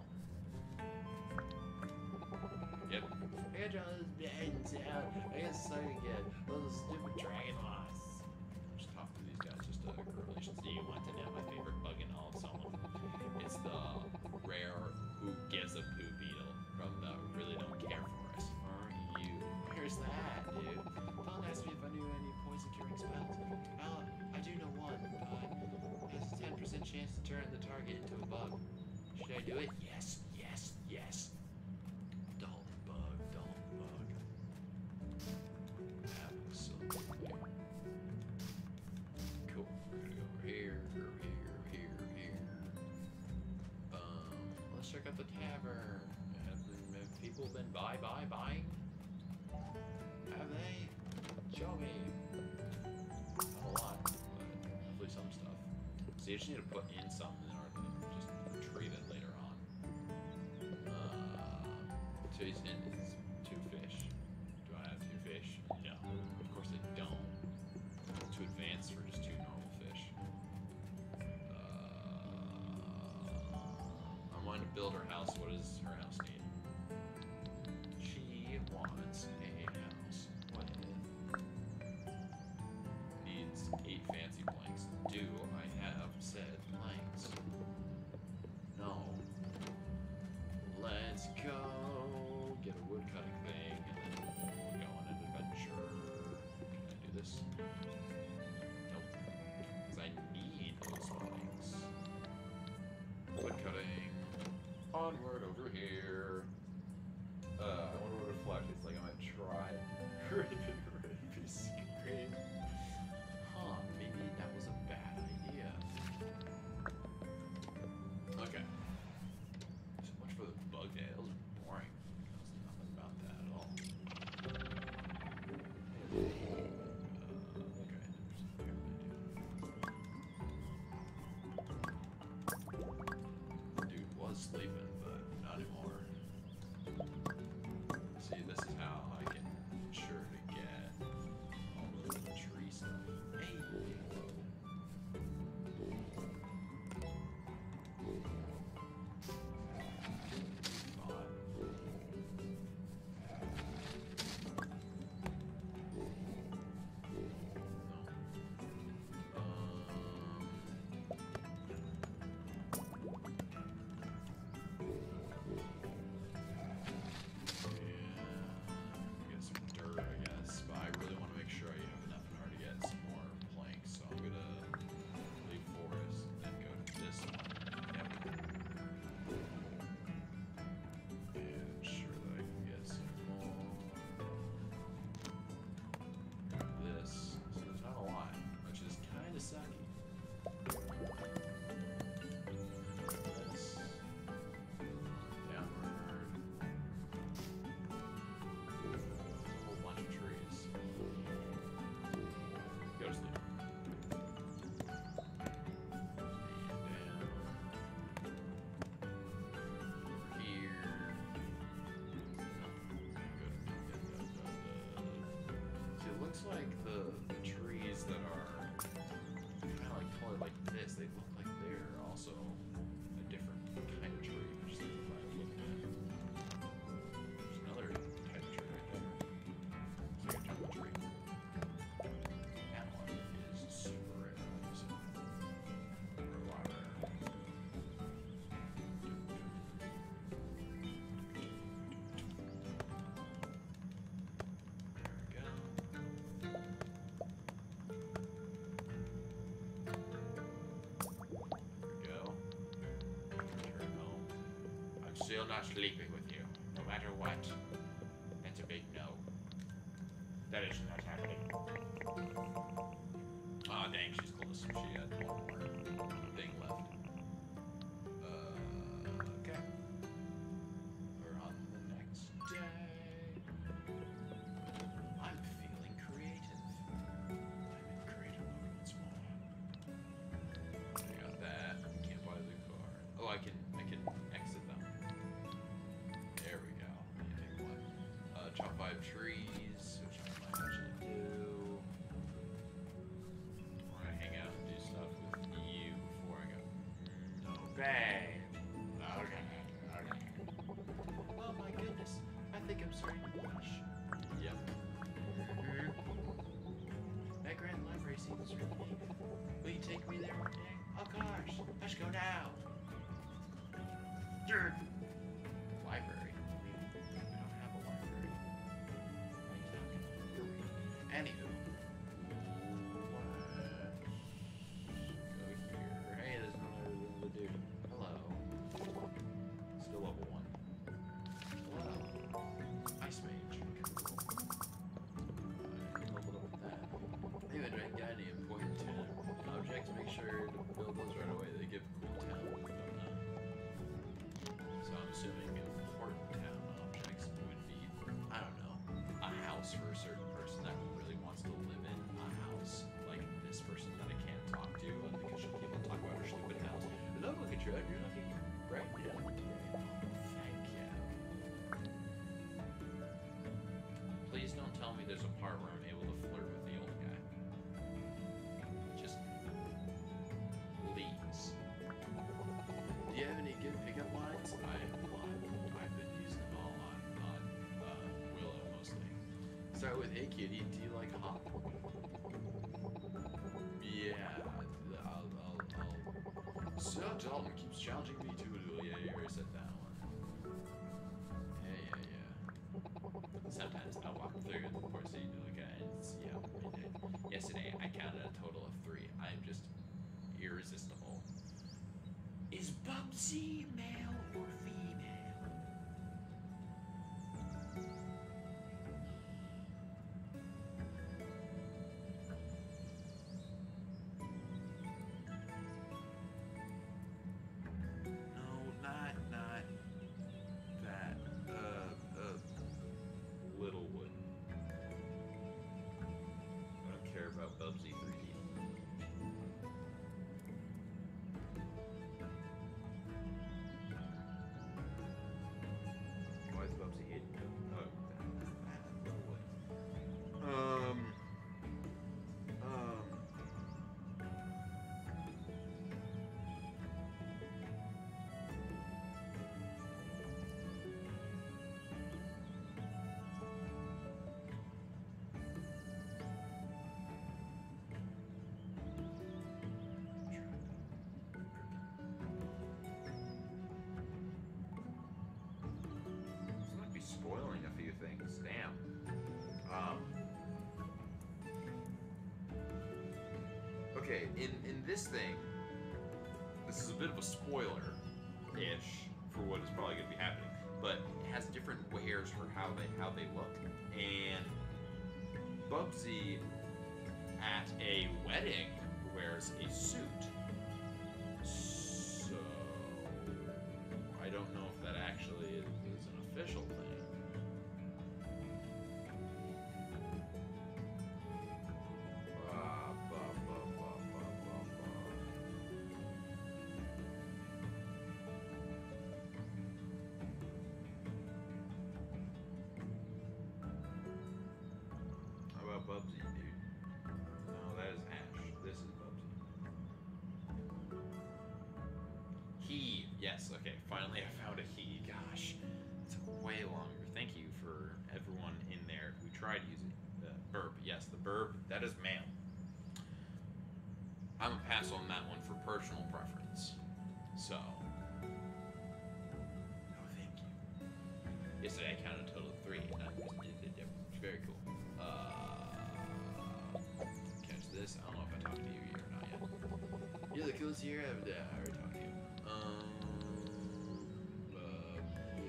Yep. I got all those bad in town. I got stuck again. Those stupid dragon moths. Just talk to these guys just to grow relations. Do you want to know my favorite bug in all of someone? It's the rare who gives a poo beetle from the really don't care for us. Aren't you? Where's that, dude? Dawn asked me if I knew any poison curing spells. Well, I do know one, but it has a 10% chance to turn the target into a bug. Should I do it? Yes, yes, yes. Dalton bug, Dalton bug. Absolutely. Cool. We're gonna go over here, over here, over here, over here. Let's check out the tavern. Have people been buying? Have they? Show me. Not a lot, but hopefully some stuff. So you just need to put in something in order to just trade it later on. Today's in is 2 fish. Do I have 2 fish? No. Of course I don't. It's too advanced for just 2 normal fish. I want to build her house. What does her house need? She wants a house with needs 8 fancy planks. Do I have said planks? No. Let's go get a wood cutting thing and then we'll go on an adventure. Can I do this? Nope. Because I need those planks. Wood cutting. Onward over here. I wonder what a flash is like. I'm at still not sleeping with you, no matter what. That's a big no. That is not happening. Aw, dang, she's close. She had one more thing left. Okay. We're on the next day. I'm feeling creative. I'm in creative mode once more. I got that. Can't buy the car. Oh, I can exit them. There we go. Anything one. Chop 5 trees, which I might actually do. We're gonna hang out and do stuff with you before I go. Okay. Okay. Oh my goodness. I think I'm starting to blush. Yep. That Grand Library seems really neat. Will you take me there one day? Oh gosh, let's go now. Library. We don't have a library. What are you talking about? Anywho. Go here. Hey, there's another dude. Hello. Still level 1. Hello. Ice Mage. Leveled up with that. Hey, but I got any important objects? Make sure to build those right away. They give cool town. So I'm assuming important town objects would be, I don't know, a house for a certain person that really wants to live in a house. Like this person that I can't talk to because she'll be able to talk about her stupid house. Hello, Bunkatron. You're looking bright now today. Thank you. Please don't tell me there's a part where I'm able to flirt with the old guy. Just please. Do you have any good pickup lines? I've been using them all on Willow mostly. Start with, hey kitty, do you like hot? Yeah, I'll. So Dalton keeps challenging me to a duel. Yeah, you already said that one. Yeah. Sometimes I'll walk through the port city to look at it and see how we did. Yesterday, I counted a total of 3. I am just irresistible. Is Bubsy male or female? No, not that. LittleWood. I don't care about Bubsy 3D. Why is Bubsy hidden? Oh, LittleWood. This might be spoiling a few things. Damn. Okay, in this thing, this is a bit of a spoiler-ish for what is probably going to be happening, but it has different wares for how they look. And Bubsy at a wedding wears a suit. So I don't know if that actually is an official thing. How about Bubsy, dude? No, that is Ash. This is Bubsy. He. Yes, okay. Finally I found a he. Gosh. It took way longer. Thank you for everyone in there who tried using the burb. Yes, the burb. That is male. I'm gonna pass on that one for personal preference. So. No, thank you. Yesterday I counted a total of 3. And very cool. Catch this. I don't know if I talked to you yet or not yet. You're the coolest here. I already talked to you.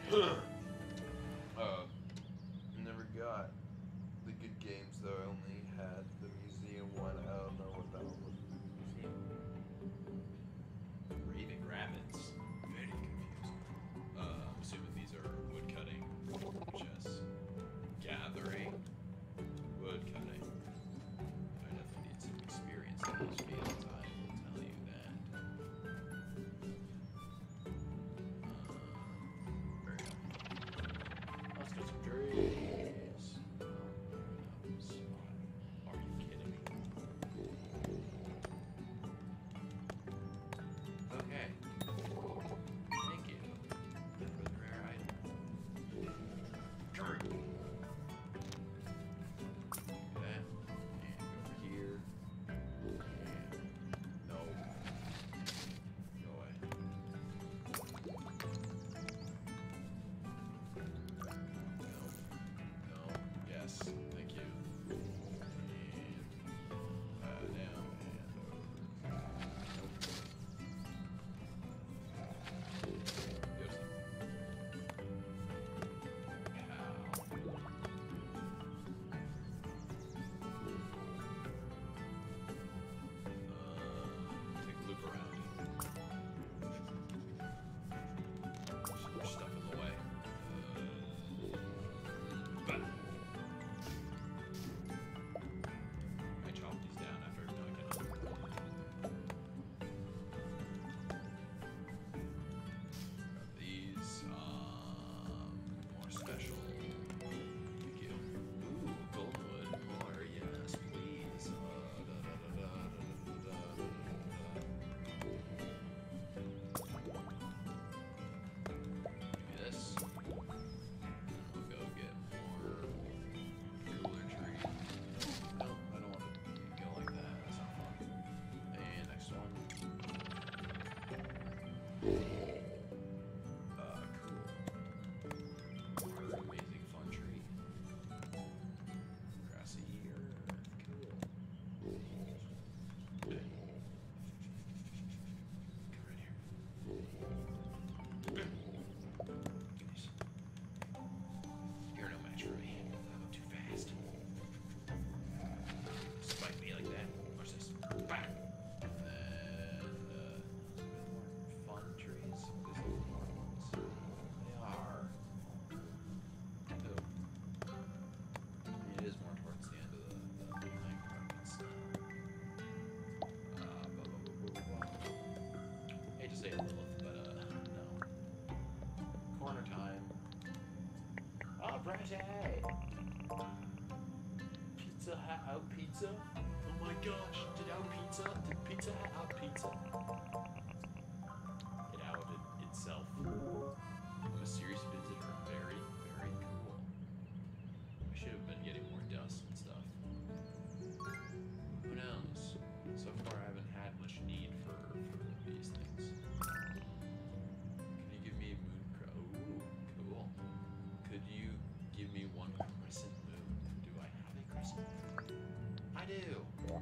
Never got the good games though. I only had the museum one. I don't know what that one was. Museum. Raving rabbits. Very confusing. I'm assuming these are wood cutting, just gathering, wood cutting. I definitely need some experience in those fields. I will tell you that. There we go. Let's get some trees. Are you kidding me? Okay. Thank you for the rare item. Turn. That. And over here. And no. Go away. No. No. Yes. Thank you. And down and over. Nope. Good. Take a loop around. Some more stuff in the way. But I chop these down after dunking them. Grab these. More special. Thank you. Ooh, goldwood. More, yes, please. Give me this. And we'll go get more cooler tree. No, I don't want to go like that. That's not fun. And next one. Cool. More amazing fun tree. Grassy earth. Cool. Okay. Come right here. Goodness. You're no match for me. I'm too fast. Spike me like that. Watch this. Bang! And then, more fun trees. These little more ones. They are. Oh. It is more towards the end of the thing where it's hate to say Lilith, but no. Corner time. Oh, Brady! Pizza Hut out pizza? Oh my gosh, did Pizza Hut out pizza? It outed itself. I'm a serious visitor. Very, very cool. I should have been getting more dust and stuff. Who knows? So far I haven't had much need for these things. Can you give me a moon Ooh, cool. Could you give me one crescent moon? Do I have a crescent moon? I do. No,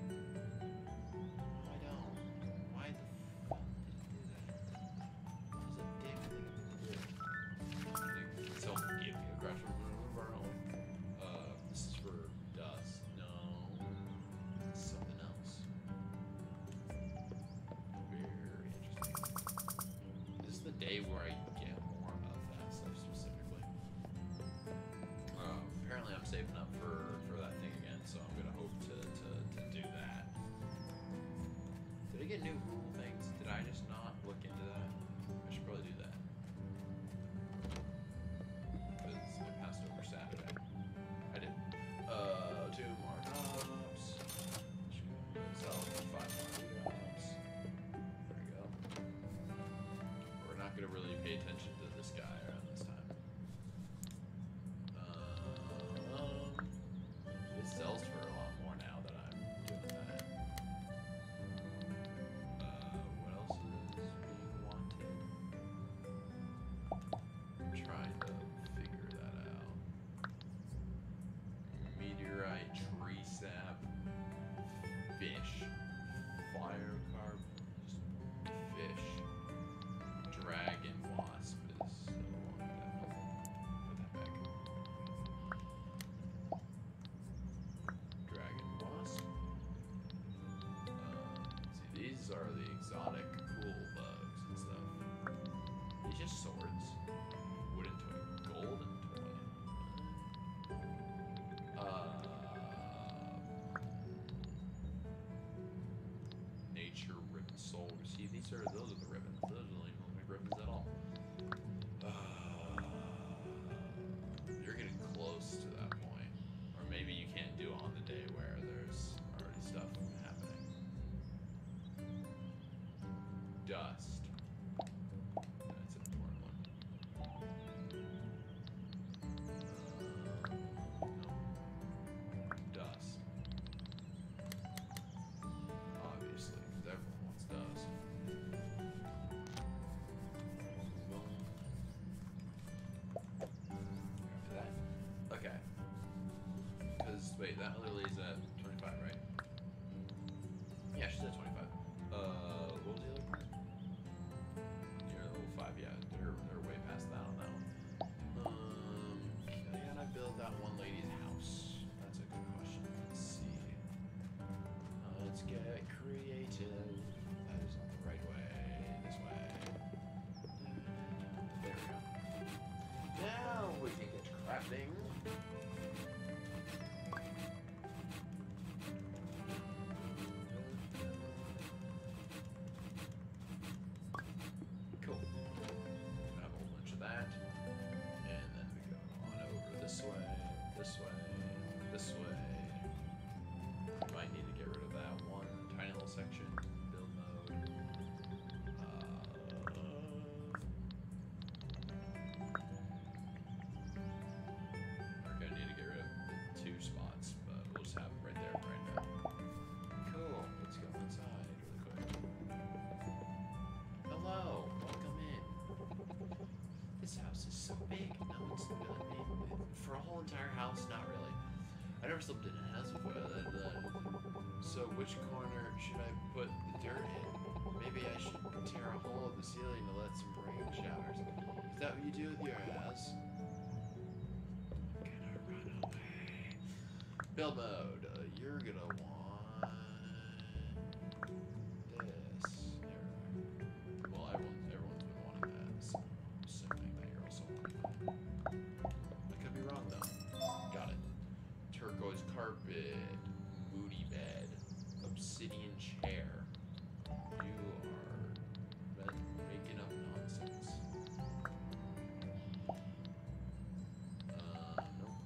I don't. Why the fuck did you do that? That was a dick thing to do. Can someone give me a crescent moon of our own? This is for dust. No. It's something else. Very interesting. This is the day where I get more of that stuff specifically. Apparently I'm saving up for that thing again, so I'm gonna hope to do that. Did I get new rule things? Did I just not look into that? I should probably do that. Because I passed over Saturday. I did. 2 more drops. Sell 5 more drops. There we go. We're not gonna really pay attention to this guy around this time. It sells for a lot more now that I'm doing that. These are the exotic, cool bugs and stuff. These just swords. Wooden toy. Golden toy. Nature ribbon soul. See, those are the ribbons. Those don't even look like ribbons at all. You're getting close to that point. Or maybe you can't do it on the day where there's already stuff happening. Dust. That's an important one. No. Dust. Obviously, because everyone wants dust. After that. Okay. Because, wait, that literally is at 25, right? Yeah, she's at 25. What was the other part? You're at level 5, yeah. They're way past that on that one. Can I build that one lady's house? That's a good question. Let's see. Let's get creative. That is not the right way. This way. There we go. Now we can get crafting. Cool. Have a whole bunch of that. And then we go on over this way, this way, this way. Might need to get rid of that one tiny little section. Build mode. We're gonna need to get rid of the 2 spots, but we'll just have them right there right now. Cool. Let's go inside really quick. Hello. Welcome in. This house is so big. No one's for a whole entire house. Not really. I never slept in a house before. So which corner should I put the dirt in? Maybe I should tear a hole in the ceiling to let some rain showers. Is that what you do with your house? I'm gonna run away. Build mode. You're gonna want this. There. Well, everyone's been wanting that, so I'm assuming that you're also wanting that. I could be wrong though. Got it. Turquoise carpet, booty bed, obsidian chair. You are making up nonsense. Nope.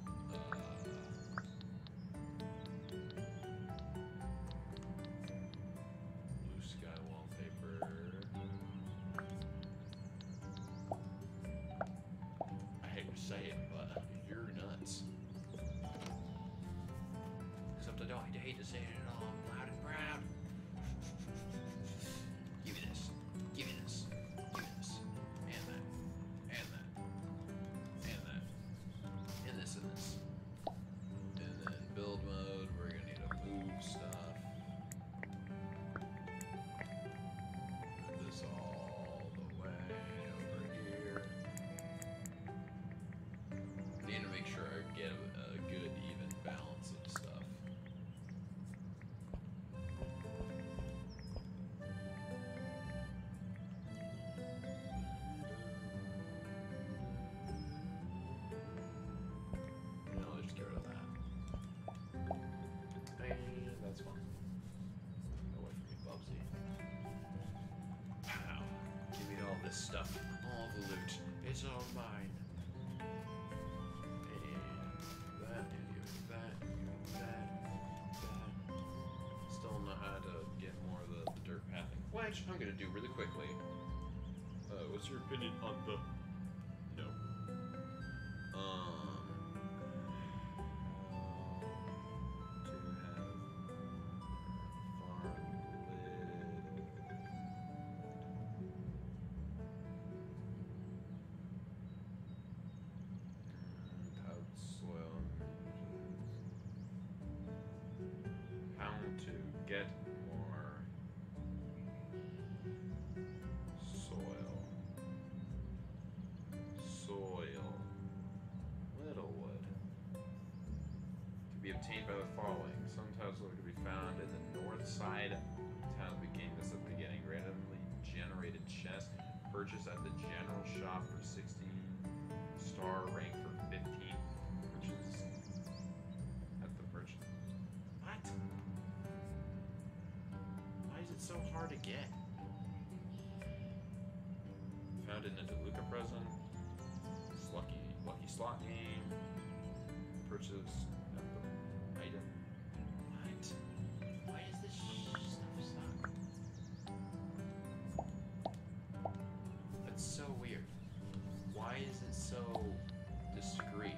Blue sky wallpaper. I hate to say it, but you're nuts. Except I don't hate to say it at all. I'm loud and proud. Give me this. Give me this. Give me this. And that. And that. And that. And this and this. And then build mode, we're gonna need to move stuff. Move this all the way over here. Need to make sure I get a good even balance of stuff. No, just get rid of that. And that's fine. Away from me, Bubsy. Wow. Give me all this stuff. All the loot. It's all mine. And that, and you that, that. Still don't know how to get more of the dirt pathing. Which I'm gonna do really quickly. What's your opinion on the... No. To have farm lid. Out soil. How to get more soil. LittleWood. To be obtained by the following. Some townsfolk can be found in the north side found at the beginning. This at the beginning. Randomly generated chest. Purchase at the general shop for 60. Star rank for 15. Purchase at the merchant. What? Why is it so hard to get? Found in a DeLuca present. It's lucky slot game. Purchase at the item. What? Why is this stuff suck? That's so weird. Why is it so discreet?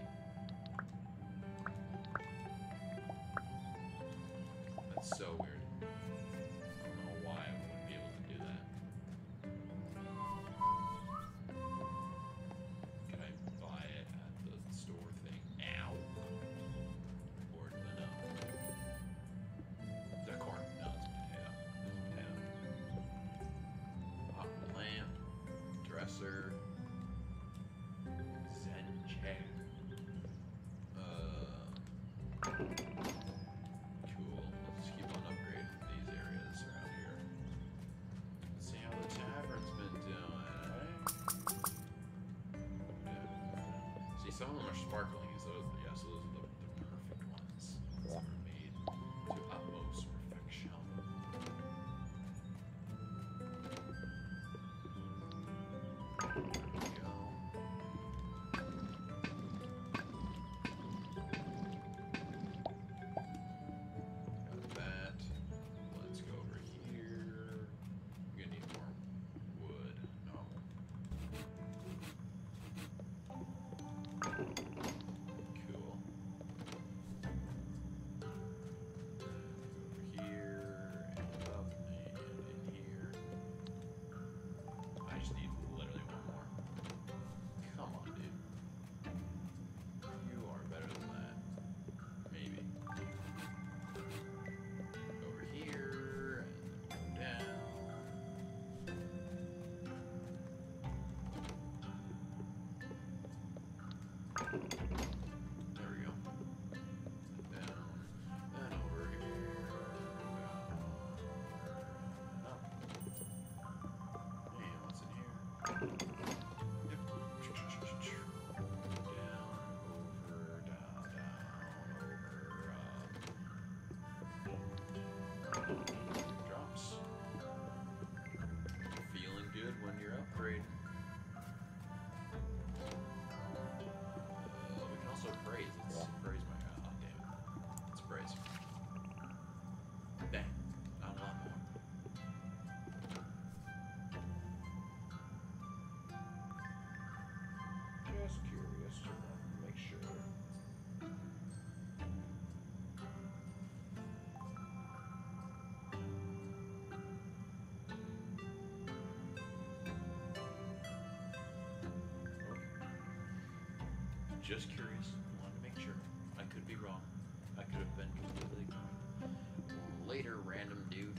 That's so weird. I don't know why I wouldn't be able to do that. Can I buy it at the store thing now? Or no? Is that corn? No, it's potato. It's potato. Hot lamp. Dresser. Zen chair. Cool. Let's keep on upgrading these areas around here. Let's see how the tavern's been doing, eh? See, some of them are sparkling. So those are the perfect ones. Those are made to utmost perfection. There we go. Got that. Let's go over here. We're gonna need more wood. No. Cool. Over here, and up, and in here. I just need literally one more. Come on, dude. You are better than that. Maybe. Over here, and down. There we go. Down, and over here, down, up. And what's in here? Yep. Down, over, down, over, drops. Feeling good when you're upgrading. We can also praise. Let's praise my god. Oh, damn it. Let's praise. Bang. Not a lot more. Just curious to make sure. Just curious. Wanted to make sure. I could be wrong. I could have been completely wrong. Later, random dude.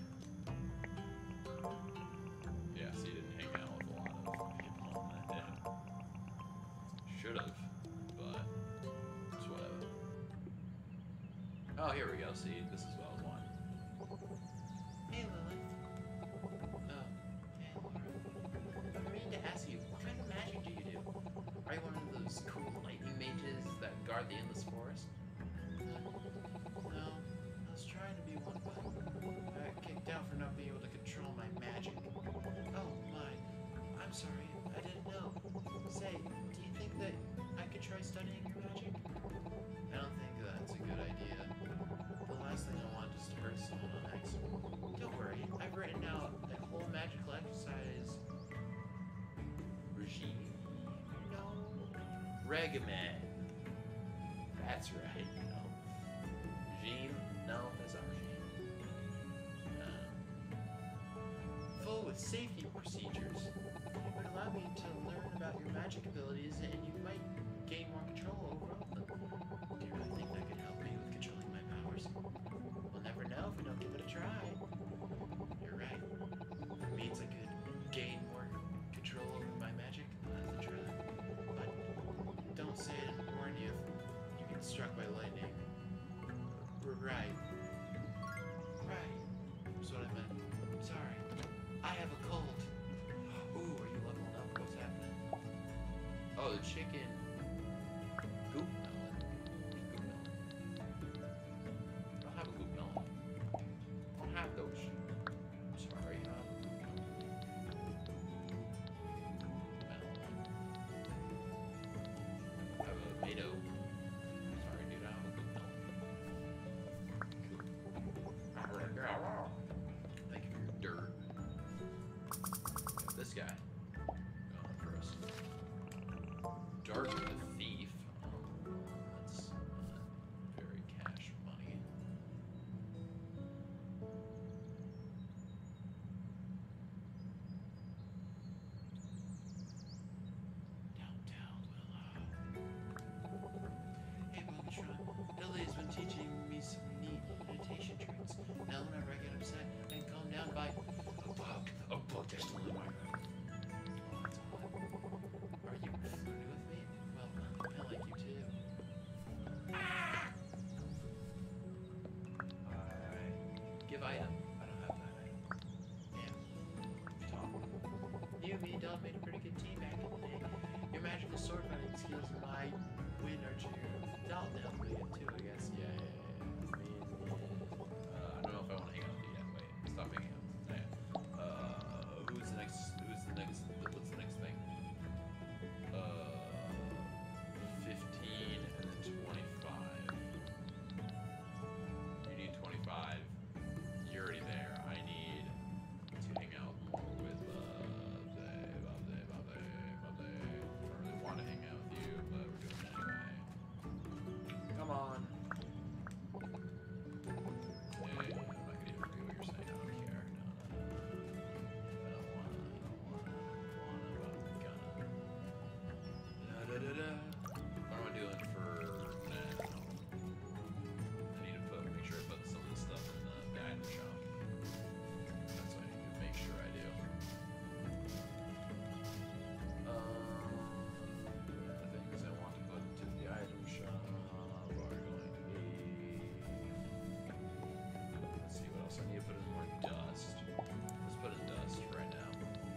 Yeah, so you didn't hang out with a lot of people on that day. Should have, but it's whatever. Oh, here we go. See, this is what I was wanting. Hey, Lily. Oh, hey, Laura. I mean to ask you, what kind of magic do you do? Are you one of those cool lightning mages that guard the endless forest? No, I was trying to be one, but I got kicked out for not being able to control my magic. Oh my, I'm sorry, I didn't know. Say, do you think that I could try studying your magic? I don't think that's a good idea. The last thing I want is to hurt someone on accident. Don't worry, I've written out a whole magical exercise regime. Regimen. That's right. No. Regime? No, that's not regime. Full with safety procedures. It would allow me to learn about your magic abilities, and you might gain more control over them. Do you really think that could help me with controlling my powers? We'll never know if we don't give it a try. You're right. If it means I could gain more control over my magic, I'll have to try. But don't say I didn't warn you if you get struck by lightning. Right. Right. That's what I meant. sorry. I have a cold. Ooh, are you leveling up? What's happening? Oh, the chicken. Goop melon. Goop melon. I don't have a goop melon. I don't have those. I'm sorry. I have a tomato. Sorry, dude. I have a goop melon. Thank you for your dirt. Got this guy going first. Dart the thief. That's not very cash money. Downtown Willow. Hey Bunkatron, Lily's been teaching me some neat meditation tricks. Now whenever I get upset, I can calm down by a bug that's still in my room. Oh, that's hot. Are you flirting with me? Well, I like you too. Give item. I don't have that item. Damn. Tom. You and me and Don made a pretty good team back in the day. Your magical sword fighting skills and my wind archer. I'll definitely get two, I guess. Yeah. I don't know if I want to hang out with you yet. Wait, stop hanging out. What's the next thing? 15 and then 25. You need 25. You're already there. I need to hang out more with Bobby. I don't really want to hang out with you, but we're doing it anyway. Come on. Yeah, I'm not gonna even read what you're saying. I don't care. No. I don't wanna. What am I doing for now? I need to make sure I put some of the stuff in the item shop. That's what I need to make sure I do. The things I want to put to the item shop are going to be. Let's see what else I need to put in more dust. Let's put in dust right now.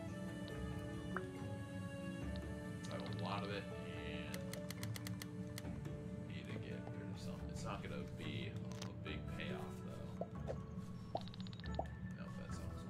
I have a lot of it. It's not gonna be a big payoff though. No, that sounds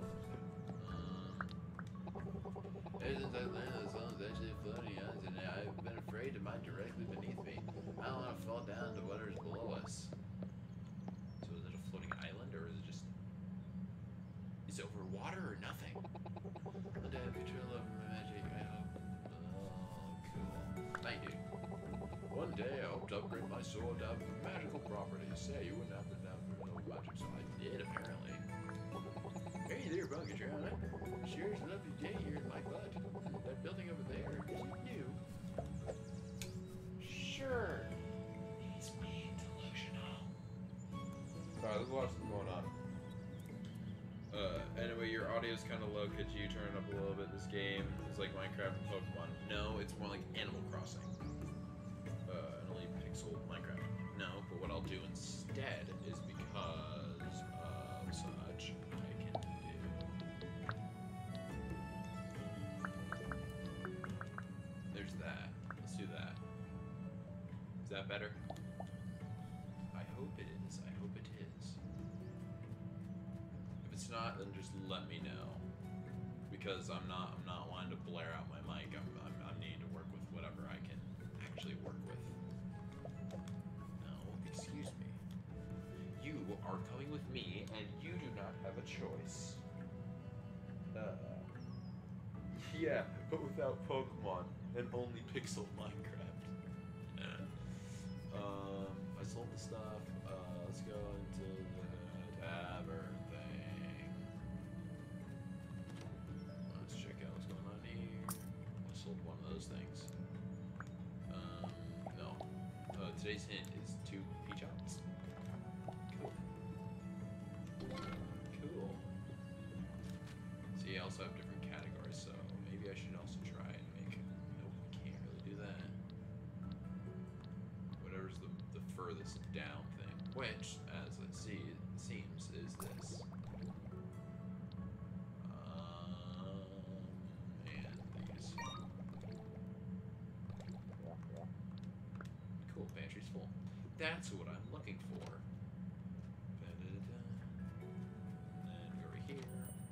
wonderful. Ever since I learned that the sun's actually floating on today, I've been afraid to mine directly beneath me. I don't want to fall down to what is below us. So is it a floating island or is it just... Is it over water or nothing? One day I have control over my magic, I hope. Oh, cool. Thank you. One day I hope to upgrade my sword to have magical properties. Say you wouldn't have to have no magic, so I did apparently. Hey there, Bunkatron. Sure is a lovely day here in my butt. That building over there, is it new? Sure. He's being delusional. Sorry, there's a lot of stuff going on. Anyway, your audio's kind of low. Could you turn it up a little bit? This game is like Minecraft and Pokemon. No, it's more like Animal Crossing. And only pixel Minecraft. No, but what I'll do instead is because of such, I can do. There's that. Let's do that. Is that better? I hope it is. I hope it is. If it's not, then just let me know. Because I'm not wanting to blare out my mic. I'm needing to work with whatever I can actually work with. No, excuse me. You are coming with me, and you do not have a choice. Yeah, but without Pokemon and only pixel Minecraft. I sold the stuff. Let's go into the tavern thing. Let's check out what's going on here. I sold one of those things. No. Today's hint is 2 peach hops. Cool. Cool. See, I also have different categories, so maybe I should also try and make... Nope, can't really do that. Whatever's the furthest down thing, which, as it seems, is this. That's what I'm looking for. Da-da-da-da. And then over here.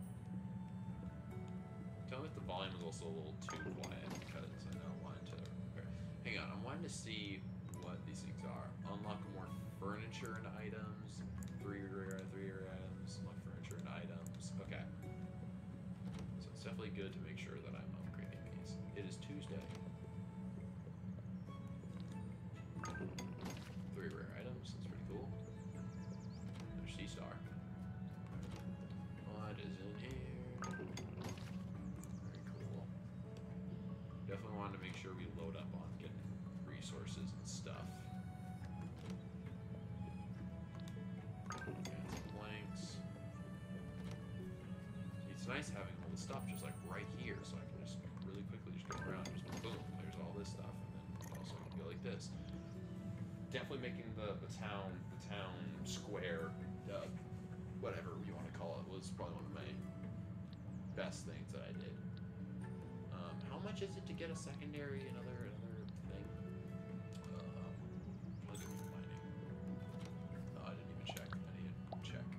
Tell me if the volume is also a little too quiet because I know I wanted to. Okay. Hang on, I'm wanting to see what these things are. Unlock more furniture and items. Three rare items. Unlock furniture and items. Okay. So it's definitely good to make sure that I'm upgrading these. It is Tuesday. 3 rare items. That's pretty cool. There's Sea Star. What is in here? Very cool. Definitely wanted to make sure we load up on getting resources and stuff. Got some blanks. See, it's nice having all the stuff just like right here, so I can just really quickly just go around. Just boom, there's all this stuff, and then also I can go like this. Definitely making the town square, whatever you want to call it, was probably one of my best things that I did. How much is it to get a secondary, another thing? Probably good for mining. Oh, I didn't even check. I need to check.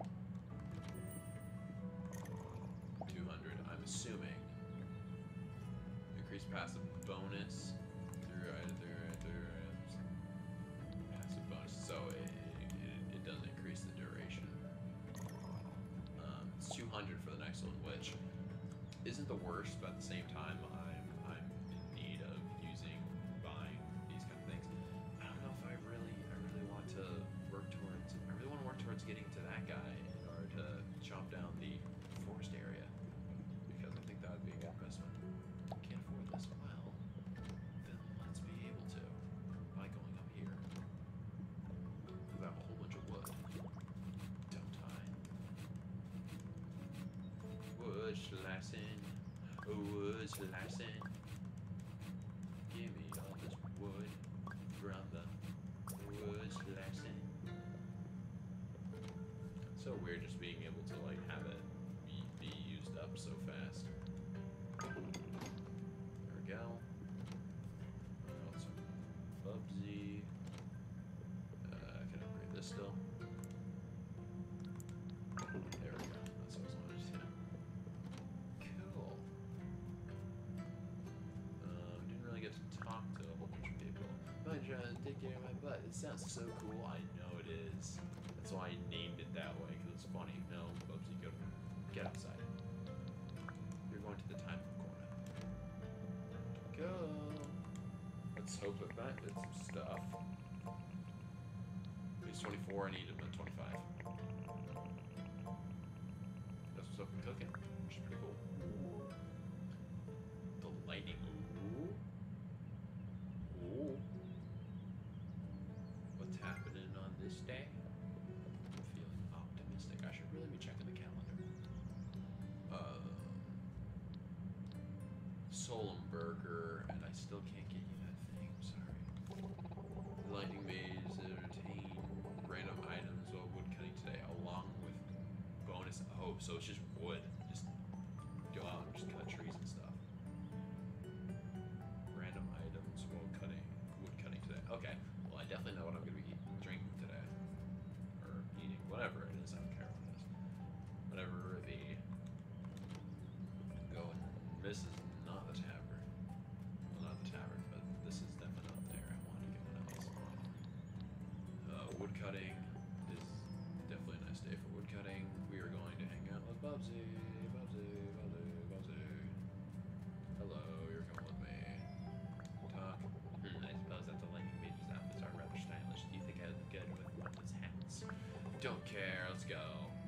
200. I'm assuming. Increased passive bonus through items. Passive bonus, so it does increase the duration. It's 200 for the next one, which isn't the worst, but at the same time, I'm in need of buying these kind of things. I don't know if I really want to work towards. I really want to work towards getting to that guy in order to chop down the forest area, because I think that would be a good investment. Can't afford this. Well, then let's be able to by going up here. I have a whole bunch of wood, don't I? Wood slicing, wood slicing. Give me all this wood from the wood slicing. So weird just being able to like have it be used up so fast. There we go. Some Bubsy. Can I upgrade this still? There we go. That's what I was wanting to see. Cool. Didn't really get to talk to a whole bunch of people. I'm trying to take care of my butt. It sounds so cool. I know it is. That's why I named it that way, because it's funny. No, Bubsy, get outside. You're going to the time corner. Go. Let's hope that did some stuff. He's 24, I need him at 25. Got some stuff I'm cooking, which is pretty cool. The lightning. Ooh. Ooh. What's happening on this day? I'm feeling optimistic. I should really be checking the calendar. Solom Burger, and I still can't get you that thing. I'm sorry. The lightning maze entertain random items while wood cutting today, along with bonus. Oh, so it's just wood. Just go out and just cut trees and stuff. Random items while wood cutting today. Okay. Well, I definitely know what I'm gonna be drinking today, or eating, whatever it is. I don't care what it is. Whatever the going. This is not the tavern. Well, not the tavern, but this is definitely not there. I want to get one of these. Wood cutting is definitely a nice day for wood cutting. We are going to hang out with Bubsy. Hello, you're coming with me. Talk. I suppose that the lightning mage's outfits are rather stylish. Do you think I look good with one of those hats? Don't care. Let's go.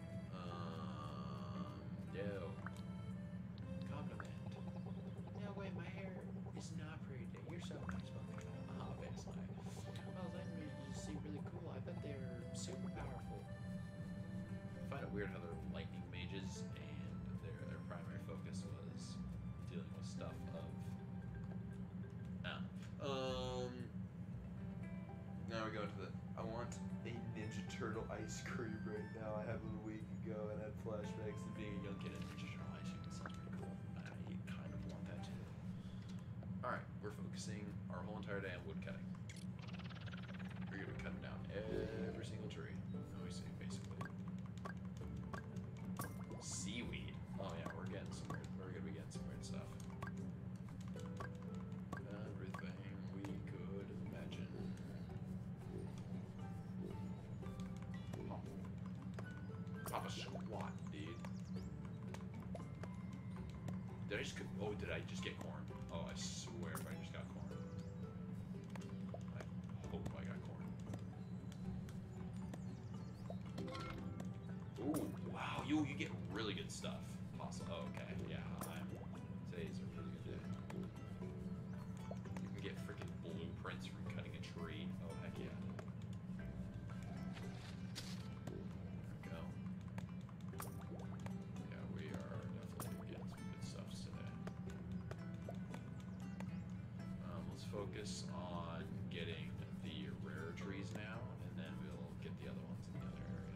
Yo. Compliment. No way, my hair is not pretty. You're so nice, Bunka. Oh, thanks, Mike. Well, then you seem really cool. I bet they're super powerful. I find it weird how they're lightning mages and their primary focus was dealing with stuff of. Now we go to the. I want a Ninja Turtle ice cream right now. I have it a week ago and had flashbacks to being a young kid in Ninja Turtle ice cream. That sounds pretty cool. I kind of want that too. Alright, we're focusing our whole entire day on wood cutting. We're gonna be cutting down every single tree. Let me see, basically. Seaweed. Oh yeah, we're getting some weird. We're gonna be getting some weird stuff. Everything we could imagine. Pop a squat, dude. Did I just? Oh, did I just get corn? Oh, I swear if I just got corn. I hope I got corn. Ooh, wow, you get really good stuff. Awesome. Oh, okay, yeah. Today's a really good day. You can get freaking blueprints from cutting a tree. Oh heck yeah. There we go. Yeah, we are definitely getting some good stuff today. Let's focus on getting the rare trees now, and then we'll get the other ones in the other area.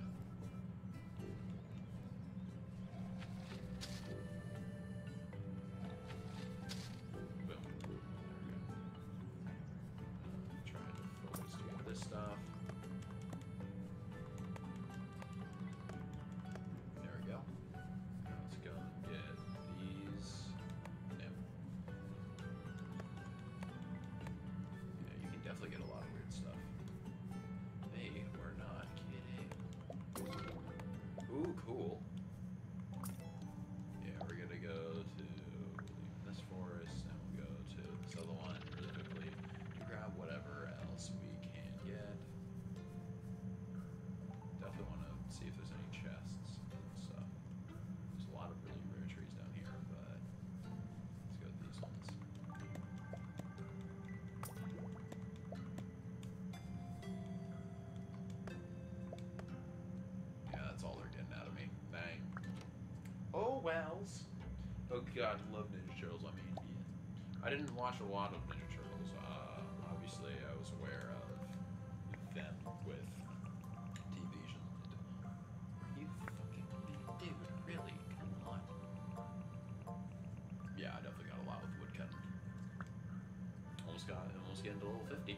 Boom. There we go. Trying to focus to get this stuff. There we go. Now let's go and get these. No. Yeah, you can definitely get a lot of weird stuff. They were not kidding. Ooh, cool. Yeah, we're gonna go to this forest, and we'll go to this other one really quickly to grab whatever else we can get. Definitely want to see if there's any chests and stuff. There's a lot of really rare trees down here, but let's go with these ones. Yeah, that's all they're getting out of me. Bang. Oh, wells. Oh god, love Ninja Turtles. I mean, yeah. I didn't watch a lot of Ninja Turtles. Obviously, I was aware of them with TV. You fucking dude, really? Come on. Yeah, I definitely got a lot with woodcutting. Almost getting to level 50.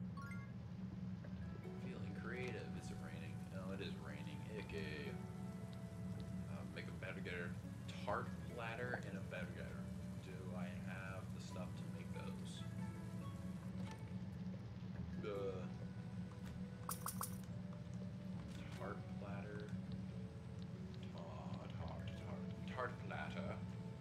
Feeling creative. Is it raining? No, it is raining. Okay. Make a better getter. Tart ladder and a better getter. Do I have the stuff to make those? The tart platter. Tart platter.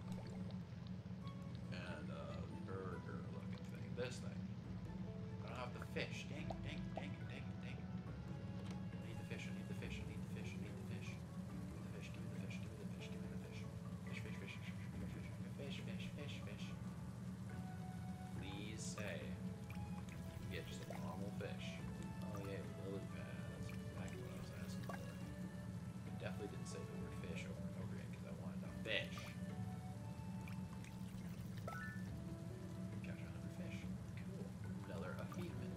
And a burger looking thing. This thing. I don't have the fish. Dang, dang, dang, dang, dang. I need the fish, I need the fish, I need the fish, I need the fish. Give me the fish, give me the fish, give me the fish, give me the fish. Fish, fish, fish, fish, fish, fish, fish, fish, fish. Please say. Yeah, just a normal fish. Oh yeah, lily pad. That's exactly what I was asking for. I definitely didn't say the word fish over and over again because I wanted a fish. Catch 100 fish. Cool. Another achievement.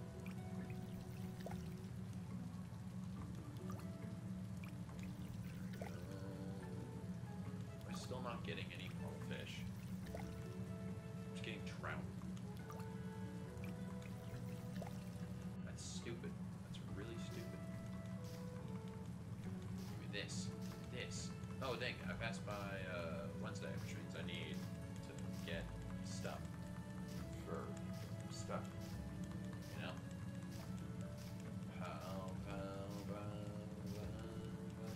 We're still not getting any normal fish. I'm just getting trout. That's stupid. That's really stupid. Give me this. This. Oh, dang. I passed by Wednesday, which means I need to get stuff for stuff. You know? Pow, pow, pow, pow, pow.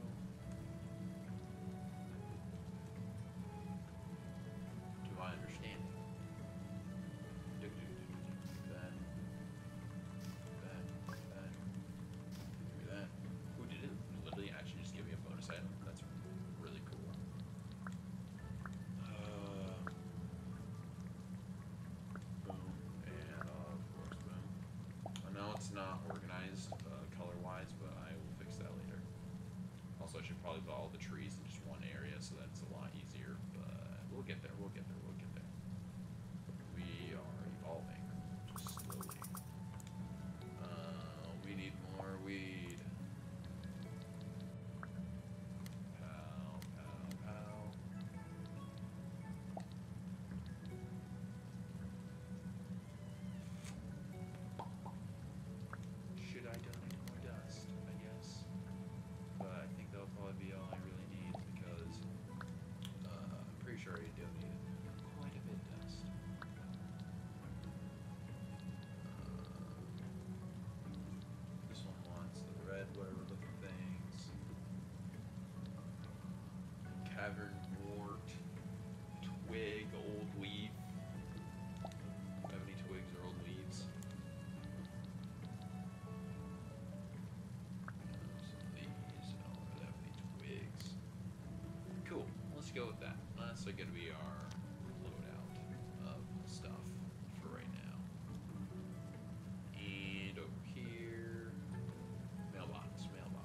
Do I understand? Do that. That. Do that. Who did it? Literally, actually, just give me a bonus item. That's really cool. Boom, and of course, boom. I know it's not organized color-wise, but I will fix that later. Also, I should probably put all the trees in just one area, so that's a lot easier. But we'll get there. We'll get there. We'll get there. We are evolving just slowly. We need more weed. Pow, pow, pow. Should I donate more dust? just go with that. That's going to be our loadout of stuff for right now. And over here, mailbox.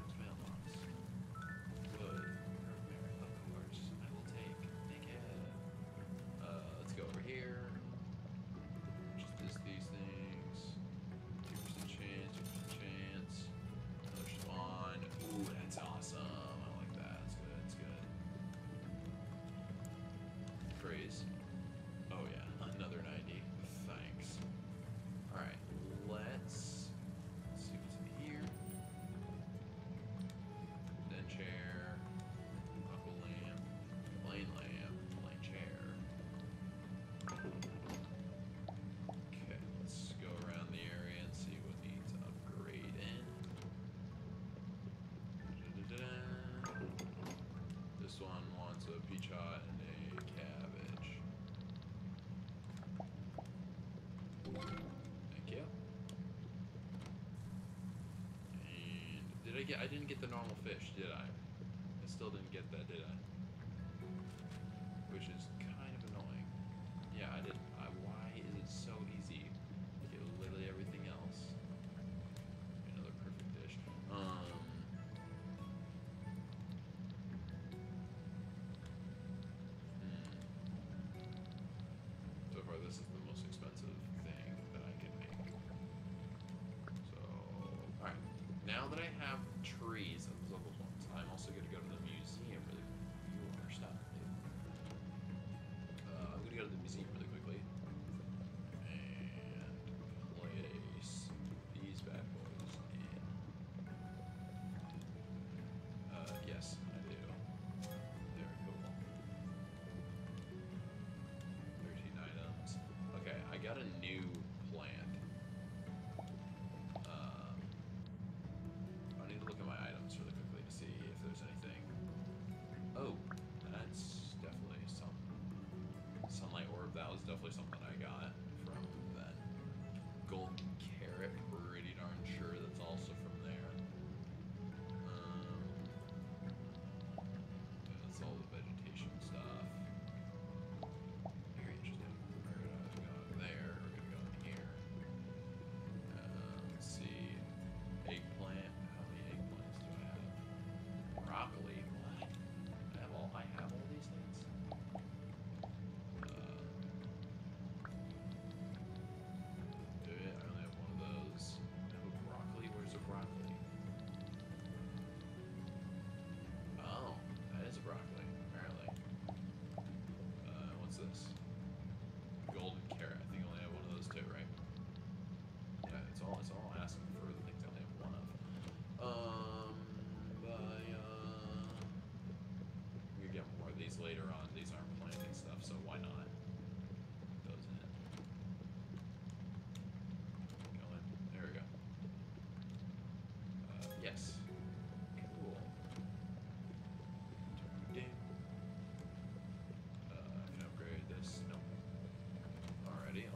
Wood. Of course, I will take. Take it. Let's go over here. Just these things. 2% chance, 2% chance. Another spawn. Ooh, that's awesome. I like that. That's good. Praise. Oh yeah, another 90. Thanks. Alright, let's see what's in here. Den chair. Buckle lamp. Plain chair. Okay, let's go around the area and see what needs upgrading. This one wants a peach hot and a cabbage. Thank you. And I didn't get the normal fish, did I? I still didn't get that, did I? Which is kind of annoying. Yeah, I did. Why is it so easy to get literally everything else? Another perfect dish. So far, this is the most expensive thing that I can make. So, alright. Now that I have trees of those other ones, I'm also going to go to the museum really quickly. You are stuck, dude. I'm going to go to the museum really quickly. And place these bad boys in. Yes, I do. Very cool. 13 items. Okay, I got a new plant. I need to look at my items really quickly to see if there's anything. Oh, that's definitely some sunlight orb. That was definitely something I got from that golden carrot. Pretty darn sure that's also from there. That's all the vegetation stuff. Very interesting. We're gonna go in there. We're gonna go in here. Let's see. Eggplant. How many eggplants do I have? Broccoli. What? I have all these things. Do it. I only have one of those. I have a broccoli. Where's the broccoli? Oh, that is a broccoli, apparently. What's this? Golden carrot. I think I only have one of those too, right? Yeah, it's all asking for the things I only have one of. We get more of these later on. These aren't planting stuff, so why not? Those in it. Going. There we go. Yes. Cool. Ding. I can upgrade this. Nope. Alrighty.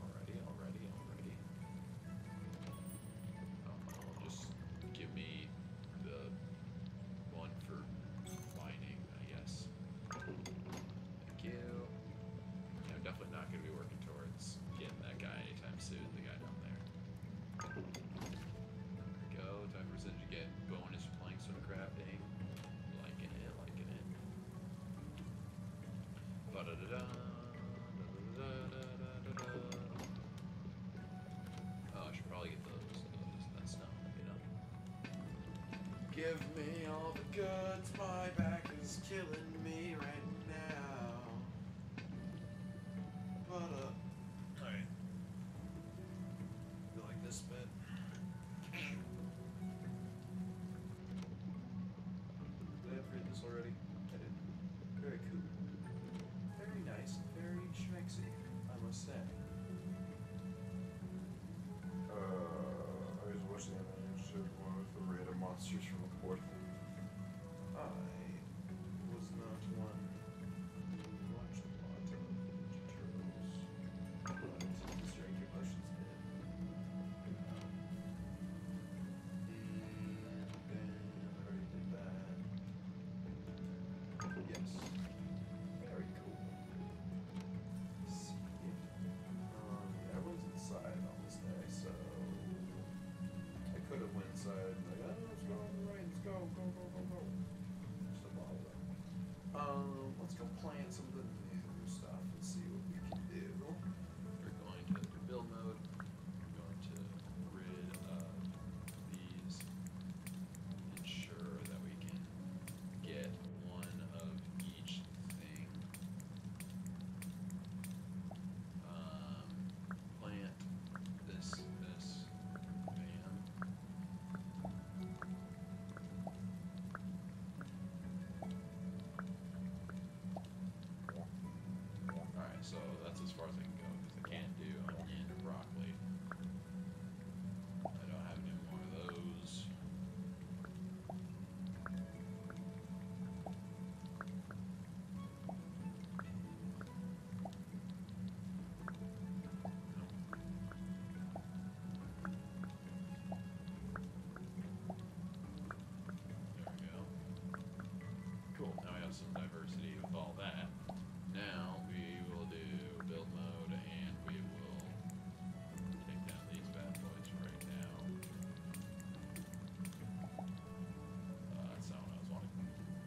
Just give me the one for mining, I guess. Thank you. Yeah, I'm definitely not going to be working towards getting that guy anytime soon, the guy down there. There we go. Time percentage to get bonus planks from crafting. Liking it. Ba-da-da-da. Oh, I should probably get those. That's not, Give me all the goods. My back is killing me right now. Alright. You like this bit? Did I upgrade this already? I did. Very cool. Very nice. Very schmexy, I must say. I was watching an episode of one with the random monsters from a portal. I was not one. Watched a lot of Ninja Turtles. But Mr. AKMotions did. And then I already did that. Let's go plant some of the new stuff and see what we can do. We're going to do build mode. We're going to rid of these. Ensure that we can get one of each thing. Plant this, bam. Alright, so that's as far as I can go, because I can't do onion or broccoli. I don't have any more of those. There we go. Cool, now we have some diversity with all that. Now we will do build mode and we will take down these bad boys right now. That's not what I was wanting.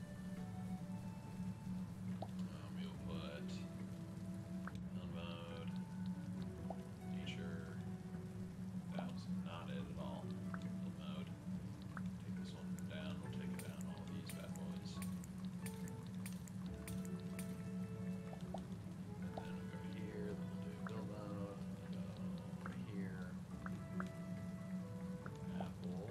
We'll put build mode, nature, that was not it at all. Build mode, take this one down, we'll take it down all these bad boys. And then we'll go here, then we'll do build mode, we'll go over here. Apple.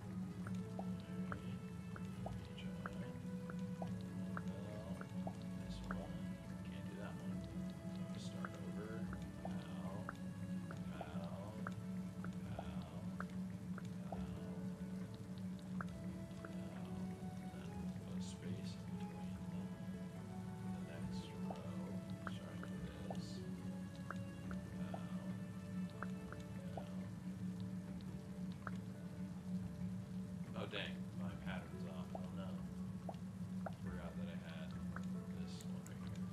This one. Can't do that one. So start over. Pow. Pow. Pow. Pow. And then we'll put a space in between them. The next row, starting with this. Oh dang, my pattern's off. Oh no. Forgot that I had this one right here.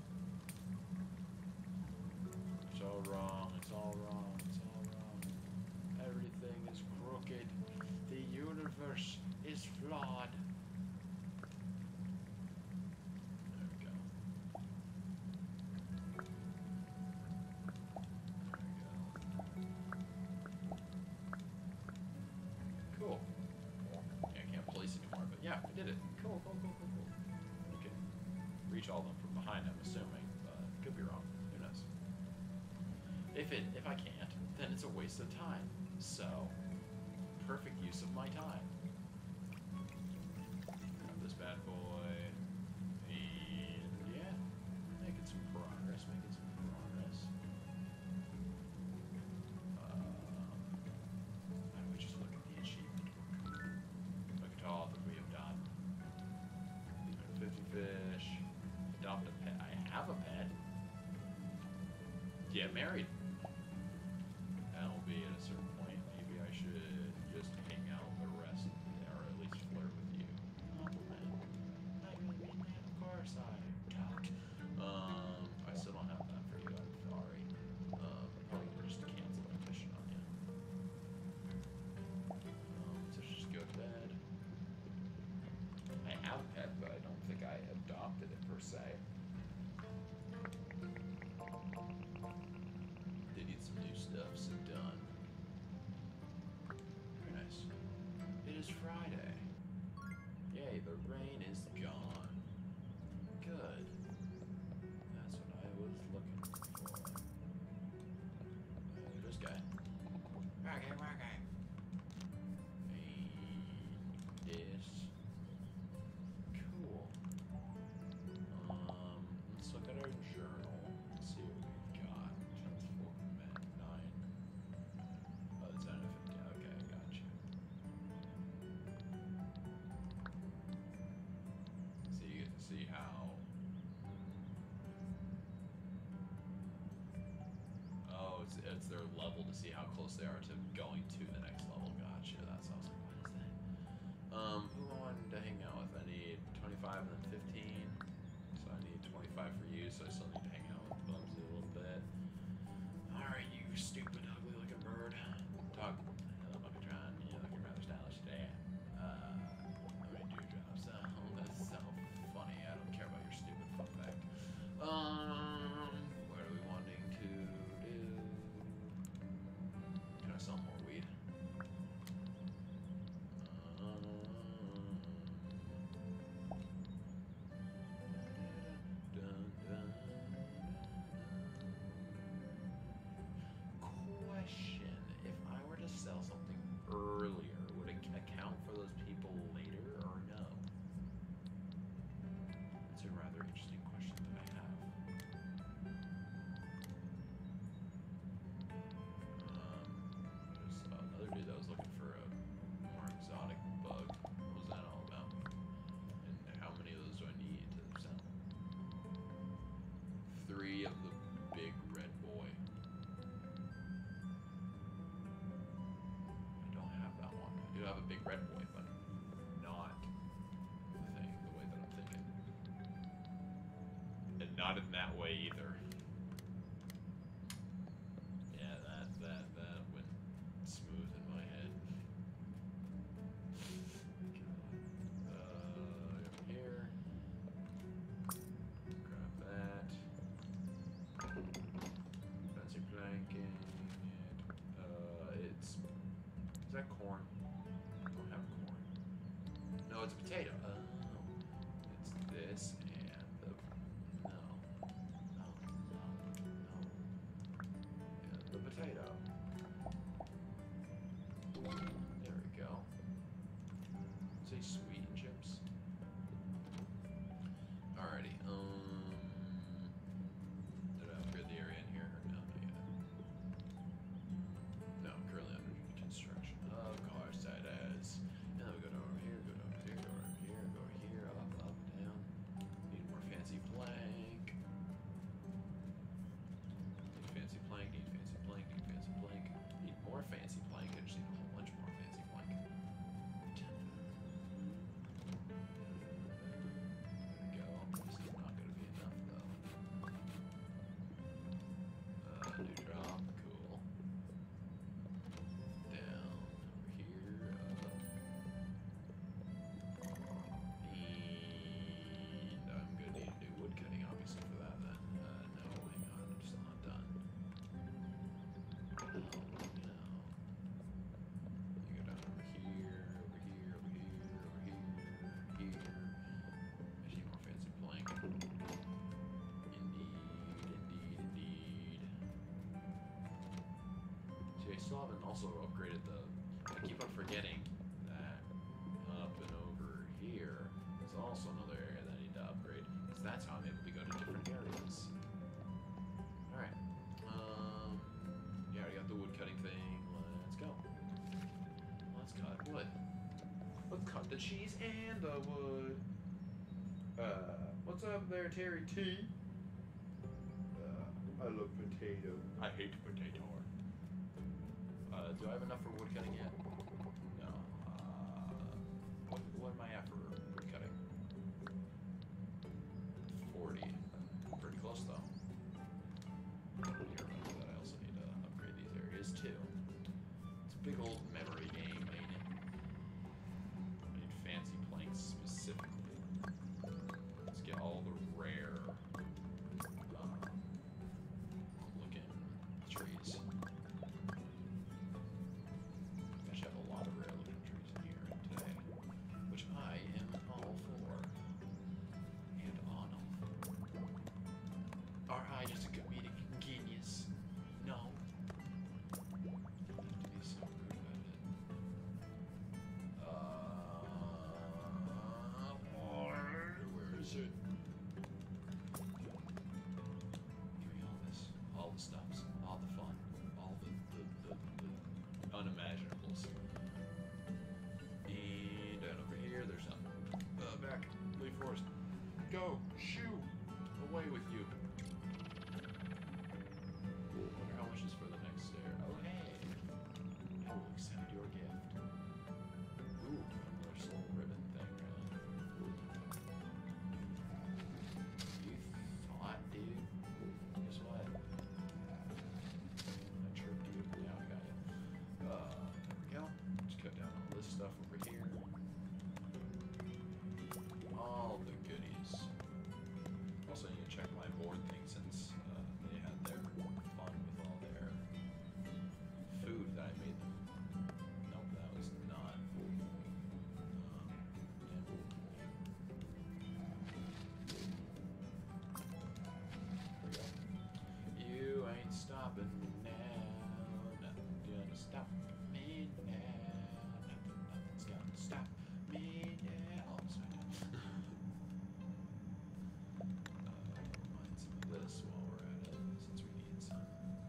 It's all wrong, it's all wrong, it's all wrong. Everything is crooked. The universe is flawed. There we go. Cool. Yeah, I can't place anymore, but yeah, I did it. Cool. You can reach all of them from behind, I'm assuming, but could be wrong. Who knows? If I can't, then it's a waste of time. So, perfect use of my time. Grab this bad boy, and yeah, making some progress. Why don't we just look at the achievement book? Look at all that we have done. 50 fish. Adopt a pet. I have a pet. Get married. That'll be at a certain point. Maybe I should just hang out the rest, or at least flirt with you. Oh man. Of course I don't. I still don't have that for you. I'm sorry. Probably just cancel my mission on you. So just go to bed. I have a pet, but I don't think I adopted it per se. They need some new stuff, so done. Very nice. It is Friday. Yay, the rain is gone. Good. That's what I was looking for. This guy. Okay. Yes. Cool. Let's look at our journal and see what we've got. Transform at 9. Oh, it's 9:50. Okay, gotcha. So you get to see how. Oh, it's their level to see how close they are to going to the next level. Gotcha. That's awesome. What is that? Who am I wanting to hang out with? I need 25 and then 15. So I need 25 for you, so I still need to hang out with Bubsy a little bit. Alright, you stupid, ugly looking bird. Talk. Hello, Bunkatron. You're looking rather stylish today. How many dewdrops? Oh, that's so funny. I don't care about your stupid Not in that way either. Yeah, that went smooth in my head. Over here. Grab that. Fancy blanket. Is that corn? I don't have corn. No, it's a potato. Oh. It's this and the... No. Yeah, the potato. There we go. Say sweet and chips. Alrighty, did I upgrade the area in here? Or no, not yet. No, currently under construction. Of course that is. And then we go over here, go over here, go over here, go over here, up, down. Need more fancy plank. Need fancy plank, need fancy plank, need fancy plank. Need more fancy plank. I just need a whole bunch more fancy plank. There we go. This is not going to be enough though. New drop, cool. Down over here, up. And I'm gonna need a new wood cutting obviously for that then. No, hang on, I'm still not done. Oh no. You go down over here, over here, over here, over here, over here. I just need more fancy plank. Indeed. See, I still haven't also upgraded the... I keep on forgetting that up and over here is also another area that I need to upgrade. Because that's how I'm able to go to different areas. Alright. Yeah, I got the wood cutting thing. Let's go. Let's cut wood. Let's cut the cheese and the wood. What's up there, Terry T? I love potato. I hate potato. Do I have enough for wood cutting yet? No. What am I at for wood cutting? 40. Pretty close though. Remember that I also need to upgrade these areas too. It's a big old memory game, ain't it? I need fancy planks specifically. Let's get all the rare looking trees. I should have a lot of rare looking trees in here today, which I am all for. And on them. Are I just a comedic genius? No. I have to be so rude about it. Where is it? Give me all this. All the stuffs. All the fun. All the unimaginables. And down over here, there's nothing. Back. Leave forest. Go. Shoo. Away with you. Wonder how much is for the next stair. Oh, hey. I will accept your gift. Ooh, another soul ribbon thing, really. You thought, dude? Guess what? I tripped you. Yeah, I got you. There we go. Just cut down all this stuff over here. All the goodies. Also need to check my board thing since they had their fun with all their food that I made them. Nope, that was not. There we go. You ain't stopping me now. Nothing's gonna stop me now. Nothing's gonna stop me now. Oh, sorry. Mine some of this while we're at it, since we need some.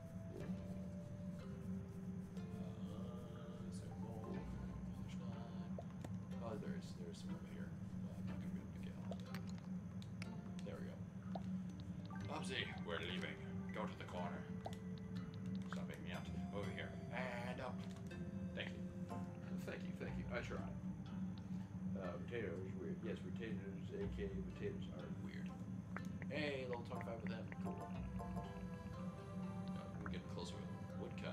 Is there more? No, there's not. Oh, there's some over here. I'm not gonna be able to get all of it. There we go. Bubsy, we're leaving. Go to the corner. Stop picking me up. Over here. And up. Thank you. Thank you. I tried. Potatoes weird. Yes, potatoes, aka potatoes, are weird. Hey, level 25 with him. Cool. We're getting closer with woodcut.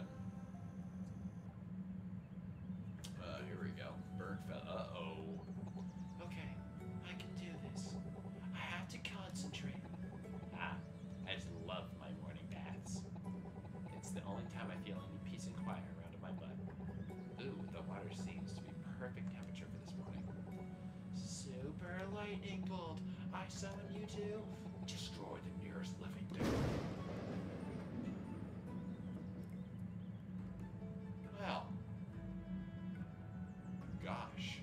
Here we go. Burn fell. Uh-oh. Okay, I can do this. I have to concentrate. Ah, I just love my morning baths. It's the only time I feel any peace and quiet around my butt. Ooh, the water seems to be perfect temperature for this morning. Super lightning bolt. I summon you to destroy the nearest living thing. Well. Gosh.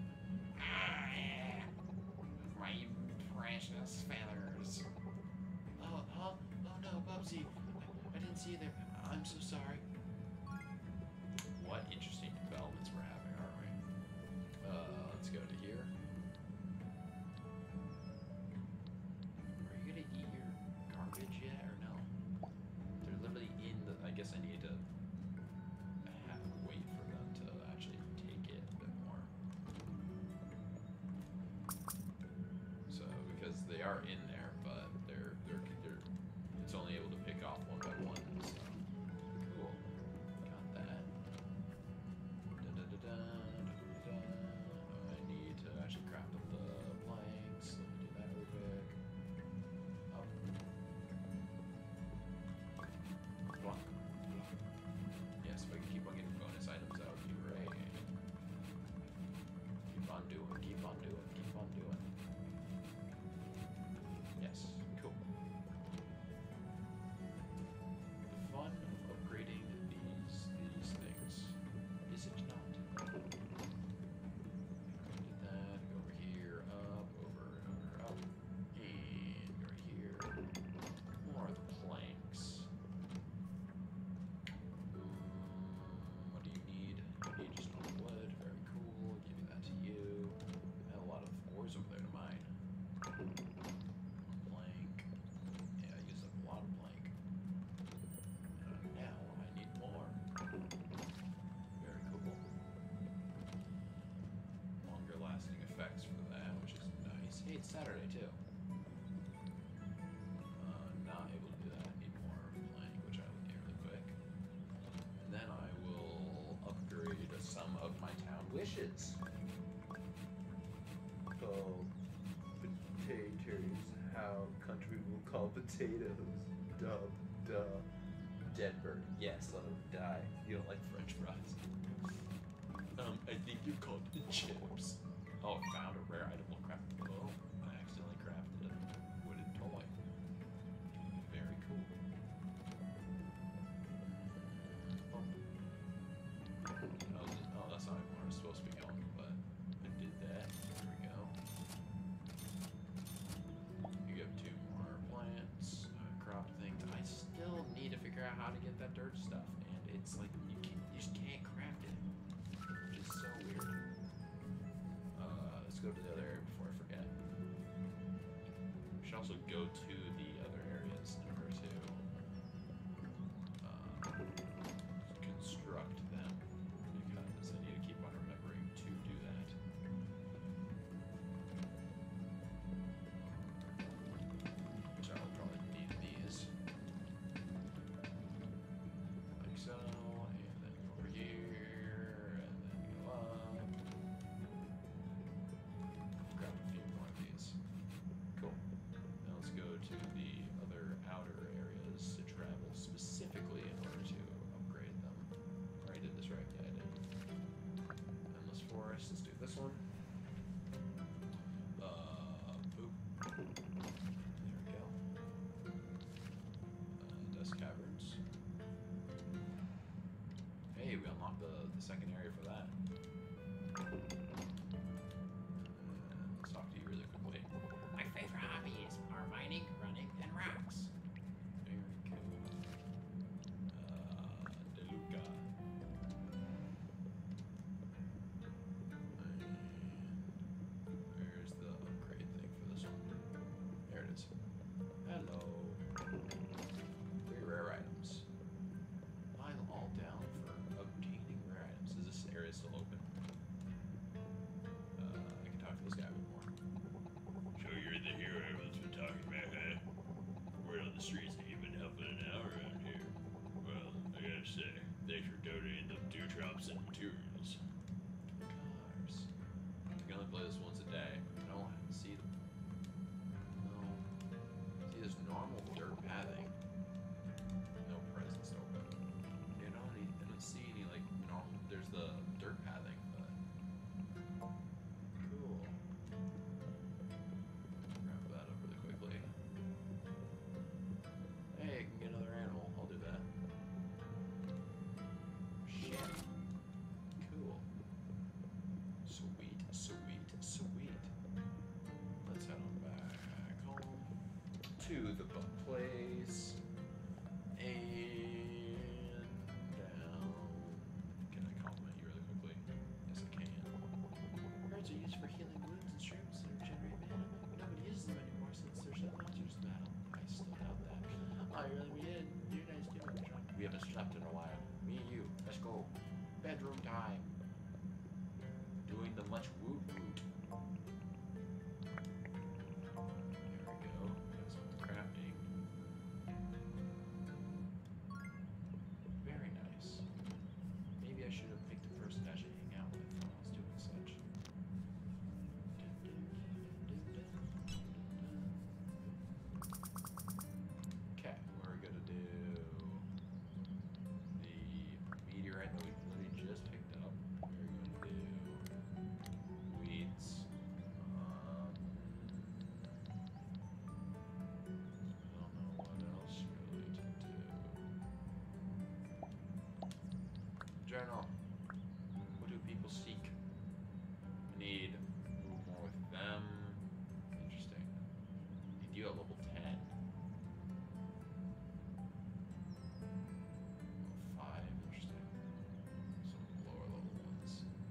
My precious feathers. Oh no, Bubsy. I didn't see you there. I'm so sorry. What interesting developments we're having, aren't we? Let's go to here. Are you gonna eat your garbage yet or no? They're literally in the. I guess I need to wait for them to actually take it a bit more. So because they are in there, but they're it's only able to pick off one by one. So cool. Got that. I need to actually craft up the planks. Let me do that real quick. Up. Come on. Yes, if I can keep on getting bonus items, that would be great. Keep on doing, keep on doing, keep on doing. Yes, cool. The fun of upgrading these things, is it not? Did that, go over here, up, over, up, and go here. More of the planks. What do you need? You need just normal wood. Very cool. Give that to you. I have a lot of ores over there to mine. Plank. Yeah, I use up a lot of plank. Now I need more. Very cool. Longer lasting effects for that, which is nice. Hey, it's Saturday too. Not able to do that. I need more plank, which I will need really quick. And then I will upgrade some of my town wishes. Called potatoes. How country will call potatoes. Dub, duh. Dead bird. Yes, let him die. You don't like French fries. I think you're called chips. Oh, I found a rare item. We'll craft a bow. I accidentally crafted a wooden toy. Very cool. Oh, that's not where I was supposed to be going, but I did that. There we go. You have 2 more plants. Crop things. I still need to figure out how to get that dirt stuff, and it's like you just can't craft it, which is so weird. Let's go to the other area before I forget. We should also go to the other areas in order to construct them, because I need to keep on remembering to do that. Which I will probably need these. Like so, and then go over here, and then go up. Grab a few more of these. Cool. Now let's go to the other outer areas to travel specifically in order to upgrade them. I did this right? Yeah, I did. Endless Forest, let's do this one. Boop. There we go. Dust Caverns. Hey, we unlocked the second area for that. Let's talk to you really quickly. My favorite hobbies are mining, running, and rocks. Very cool. DeLuca. Where's the upgrade thing for this one? There it is. Hello. 3 rare items. Line all down for obtaining rare items. Is this area still open? to the bunk place. And down. Can I compliment you really quickly? Yes, I can. Herbs are used for healing wounds and shrooms that regenerate mana. Nobody uses them anymore since there's no monsters in battle. I still doubt that. Oh, you really did. You're nice too, Bunkatron. We haven't slept in a while. Me and you. Let's go. Bedroom time. Doing the much woot woot. There we go. Got some crafting. Very nice. Maybe I should have picked a person I should hang out with when I was doing such. Okay, we're gonna do the meteorite that we literally just picked up. We're gonna do weeds. I don't know what else really to do. Journal. What do people seek? We need move more with them. Interesting. Need you at level 10. Level 5. Interesting. Some lower level ones.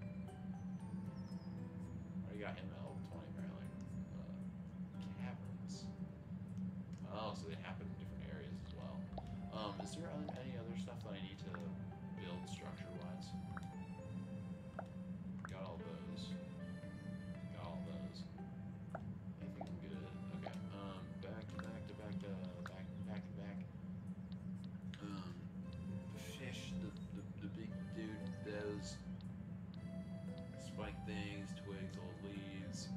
Already got him at level 20 apparently. Caverns. Oh, so they happen in different areas as well. Is there any other stuff that I need to build structure-wise? Got all those. Got all those. I think I'm good. Okay. Back to back to back to back to back. The fish, the big dude, those spike things, twigs, old leaves.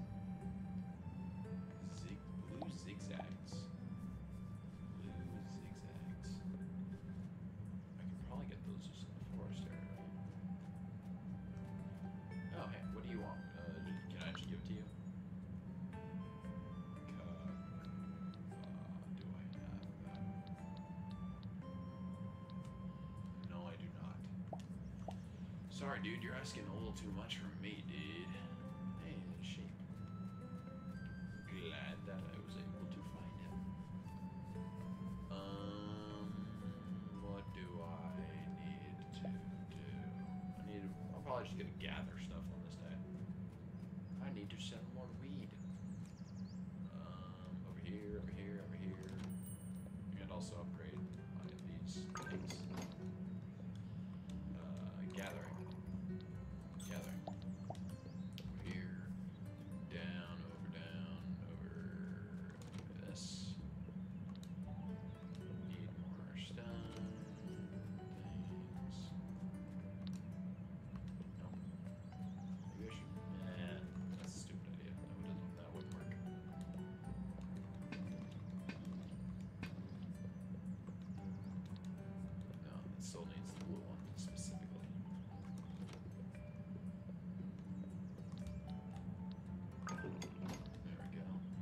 Blue zigzags. Blue zigzags. I can probably get those just in the forest area, right? Oh, hey, what do you want? Can I actually give it to you? Do I have that? No, I do not. Sorry, dude, you're asking a little too much from me, dude. Hey, there's a sheep. Glad that I was able to find him. What do I need to do? I'll probably just gonna gather stuff on this day. I need to sell more weed. Over here, over here, over here. And also upgrade these things. Gathering. Gathering. Over here. Down, over this. Need more stone things. Nope. Maybe I should. That's a stupid idea. That wouldn't work. No, it still needs the blue one specifically. There we go.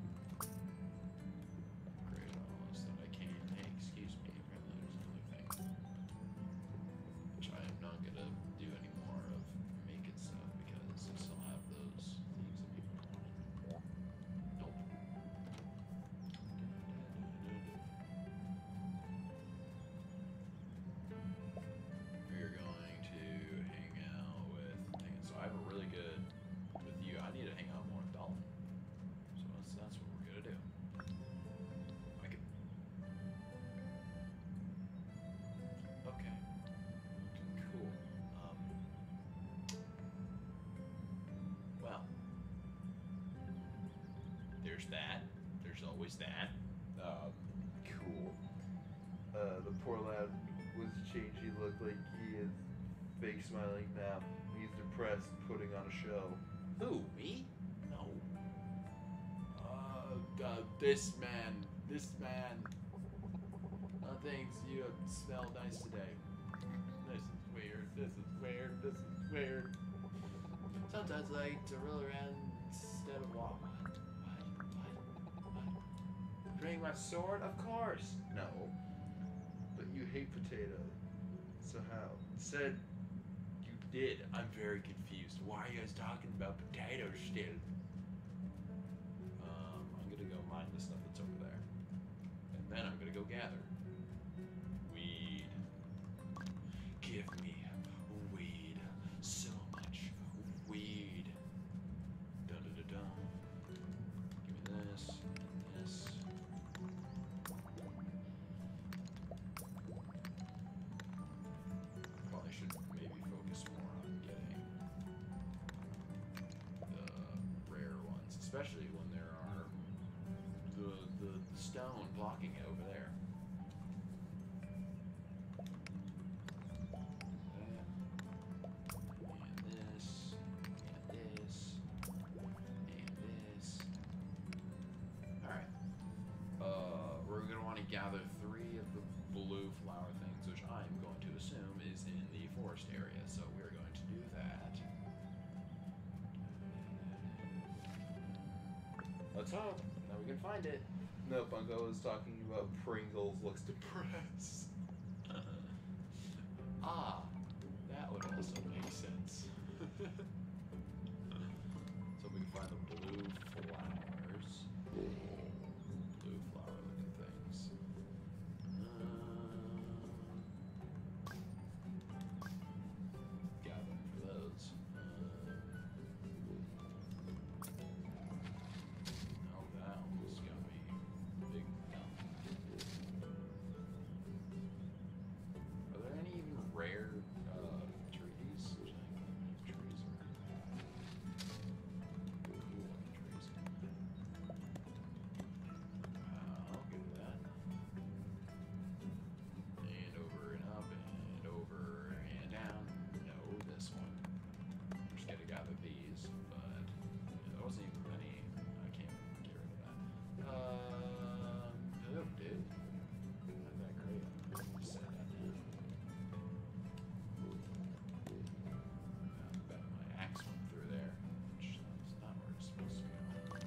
Upgrade all this that I can. Hey, excuse me. Apparently there's another thing. Which I am not gonna do any more of making stuff because I still have those things that people wanted. Nope. We're going to hang out with. So I have a really good with you. I need to hang out more with Dalton. So that's what we're gonna do. I could. Okay. Cool. Well. There's that. There's always that. Cool. The poor lad was changed. He looked like he is fake smiling now. He's depressed, putting on a show. Who? Me? No. This man. Thanks, you smell nice today. This is weird. Sometimes I like to roll around instead of walk. What? Bring my sword? Of course. No. But you hate potato. So how? Said You did. I'm very confused. Why are you guys talking about potatoes still? I'm gonna go mine the stuff that's over there. gather. Weed. Give me weed. So much weed. Dun dun dun dun. Give me this and this. Probably should maybe focus more on getting the rare ones, especially when there are the stone blocking it over there. Gather 3 of the blue flower things, which I'm going to assume is in the forest area, so we're going to do that. Let's hope that we can find it. No, Bunka was talking about Pringles looks depressed. Ah, that would also make sense. So we can find the blue flowers. Blue flower looking things. Gathering for those. Oh, that almost got me big. Are there any even rare trees? Trees are cool looking trees. I'll give it that. And over and up and over and down. No, this one. Just gotta gather these, but yeah, there wasn't even many. I can't get rid of that. Oh, dude. Not that great. Just set that down. I bet my axe went through there, which is not where it's supposed to go.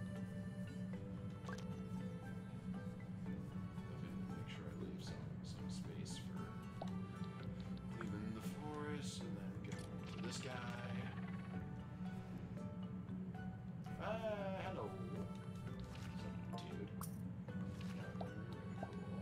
Definitely make sure I leave some space for leaving the forest and then going to this guy. Hello. What's up, dude? Yeah, very cool.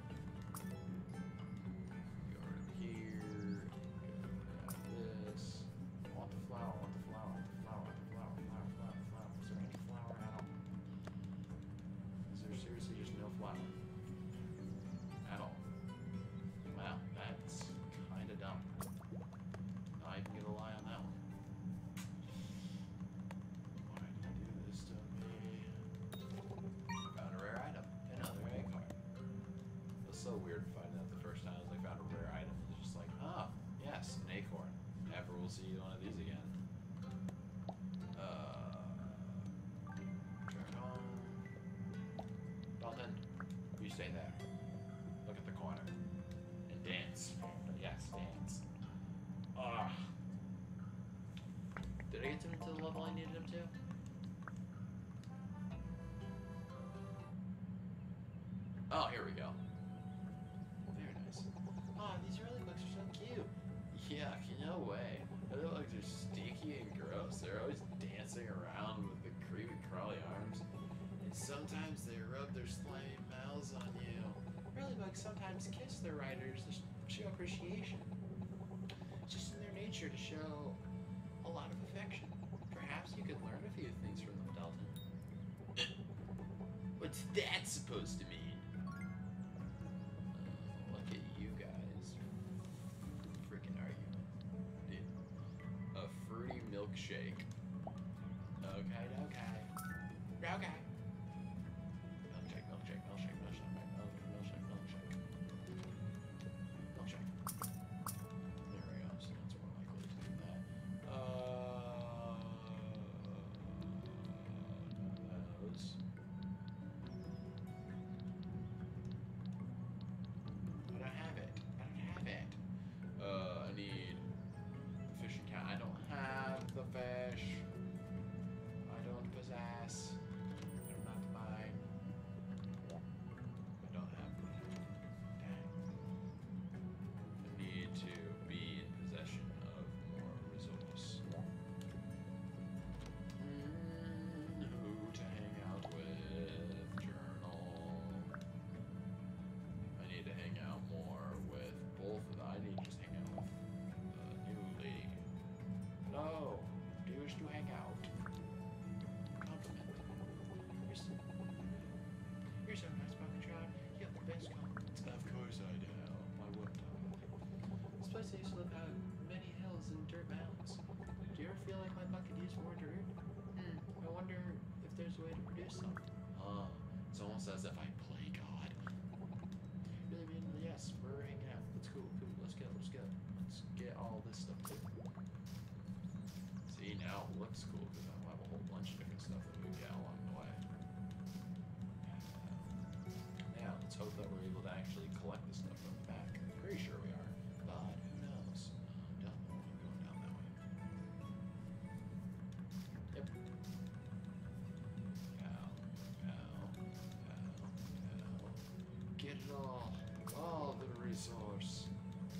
Go over here. Grab this. I want the flower. I want the flower. I want the flower. Flower. Flower. Flower. Flower. Is there any flower at all? Is there seriously just no flower? At all? Wow, that's kind of dumb. Not even gonna lie on that one. Why did you do this to me? Found a rare item. Another acorn. It was so weird finding out the first time I found a rare item. It was just like, oh, yes, an acorn. Never will see one of these again. Turn on. Dalton, you stay there. Look at the corner. And dance. Yes, dance. Ah. Did I get him to the level I needed him to? Oh, here we go. Very nice. Oh, these early books are so cute. Yuck, no way. Other bugs are stinky and gross. They're always dancing around with the creepy crawly arms. And sometimes they rub their slimy mouths on you. Early bugs sometimes kiss their riders to show appreciation. It's just in their nature to show a lot of affection. Perhaps you could learn a few things from them, Dalton. What's that supposed to mean? Look at you guys. Freaking argument. Dude. A fruity milkshake. Okay, okay. Okay. Milkshake, milkshake, milkshake, milkshake, milkshake, milkshake. Milkshake. There we go. So that's more likely to do that. None of those. I don't have it. I don't have it. I need the fishing cat. I don't have the fish. ordered. I wonder if there's a way to produce some. It's almost as if I play God. Really mean, yes, we're hanging out. Let's go, cool. Let's go. Let's get all this stuff too. See, now it looks cool because I'll have a whole bunch of different stuff that we get along the way. Now, let's hope that we're able to actually collect the stuff from the back. I'm pretty sure we are, but who knows? Don't know. I'm going down that way. Yep. Get it all the resource.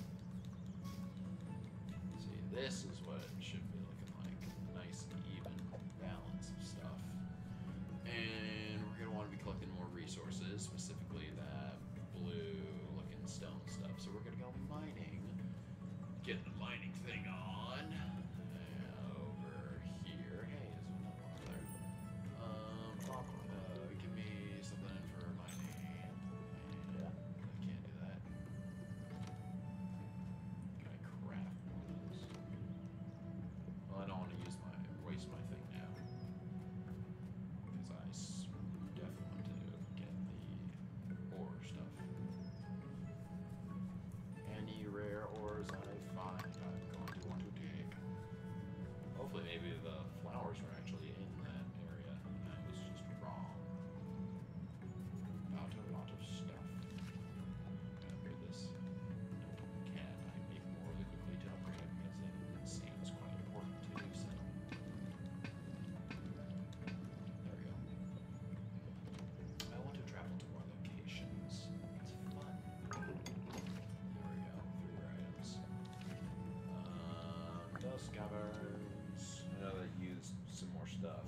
See, this is what it should be looking like. A nice, even balance of stuff. And we're gonna want to be collecting more resources, specifically that blue-looking stone stuff. So we're gonna go mining. Get the mining thing on. Over here. Hey, there's another one there. Give me something for mining. Yeah, I can't do that. Can I craft one of those? Well, I don't want to waste my thing now. Because I definitely want to get the ore stuff. Any rare ores I find, I'm going to want to dig. Hopefully maybe the flowers were actually in that area. I was just wrong. About a lot of stuff. Can I upgrade this? Nope. Can I make more really quickly to upgrade? Because it seems quite important to do so. There we go. I want to travel to more locations. It's fun. There we go. 3 items. Dust caverns. I know that used some more stuff.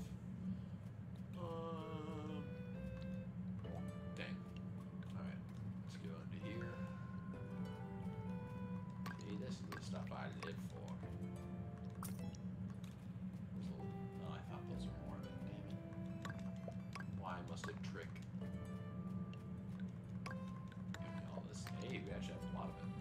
Dang. Alright. Let's go into here. See, this is the stuff I live for. Oh, I thought those were more of it. Damn it. Why must it trick? Give me all this. Hey, we actually have a lot of it.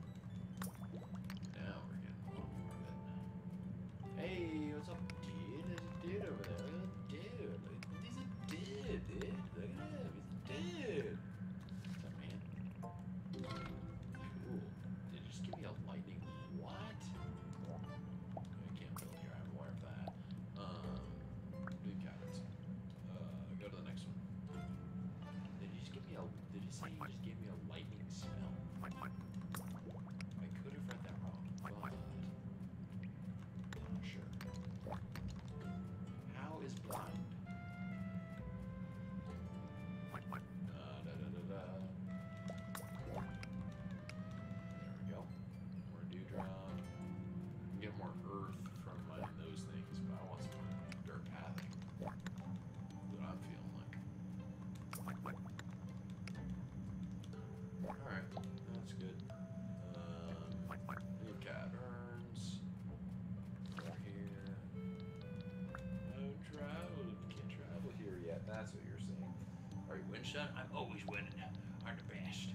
Now we're getting a lot more of it. Hey, what's up, dude? There's a dude over there. Look at that dude. He's a dude, dude. Look at him. He's a dude. What's up, man? Cool. Did you just give me a lightning? What? I can't build here. I'm aware of that. Big cabins. Go to the next one. Did you just give me a? Did you say you just gave me a lightning spell? I could have read that wrong, but I'm not sure. How is blind? There we go. More dewdrop. Get more earth from those things, but I want some more dirt path. That's what I'm feeling like. Alright, that's good. New caverns. Over here. No travel. Can't travel here yet. That's what you're saying. Are you win shot? I'm always winning. I'm the best.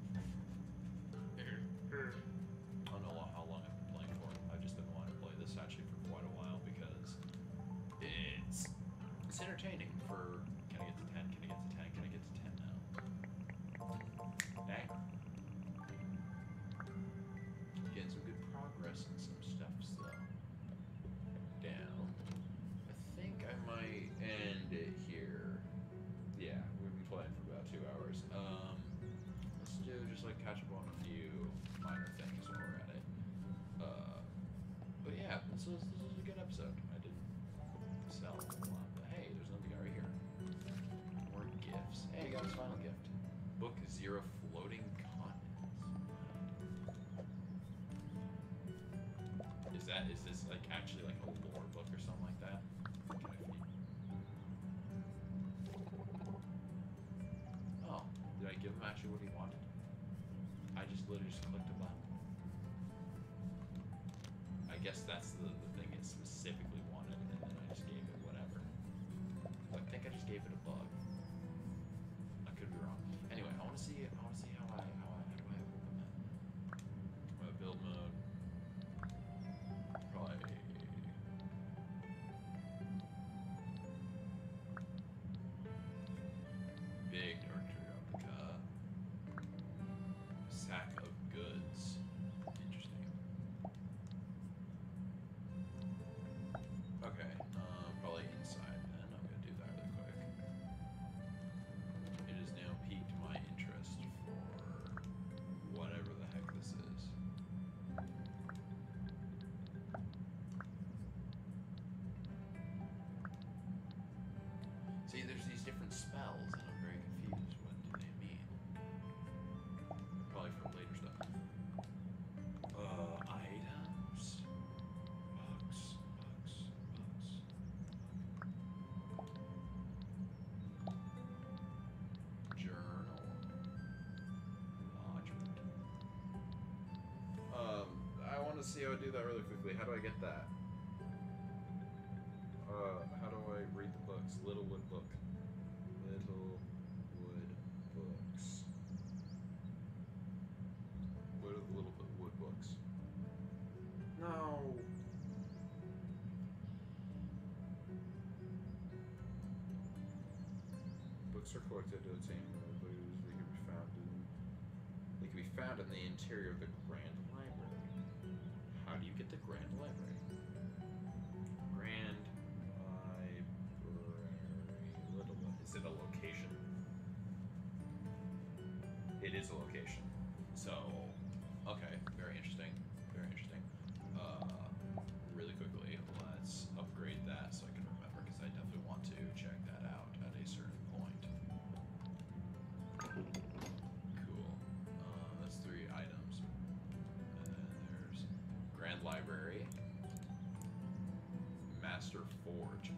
I don't know how long I've been playing for. I've just been wanting to play this actually for quite a while because it's entertaining for can I get to 10? Can I get to 10? Can I get to 10 now? Dang. Getting some good progress and some stuff slow. Down. I think I might end it here. Yeah, we've been playing for about 2 hours. Let's do just like catch up on a few minor things while we're at it. But yeah, this was a good episode. I didn't sell a lot, but hey, there's another guy right here. More gifts. Hey, I got his final gift. Book 0 floating continents. Is this like actually like a lore book or something like that? Can I feed? Oh, did I give him actually what he wanted? I just literally just clicked a button. I guess that's the thing it specifically wanted, and then I just gave it whatever. I think I just gave it a bug. I could be wrong. Anyway, I want to see how do I open that? Build mode. Probably want to see how I do that really quickly. How do I get that? How do I read the books? LittleWood book. LittleWood books. What are the LittleWood books? No. Books are collected to obtain blues. They can be found in the interior of the Grand Library. How do you get the Grand Library? Grand Library. LittleWood. Is it a location? It is a location. So, okay, very interesting. Very interesting. Really quickly, let's upgrade that so I can remember, because I definitely want to check that out at a certain point. Cool. That's 3 items. And then there's Grand Library, Master Forge.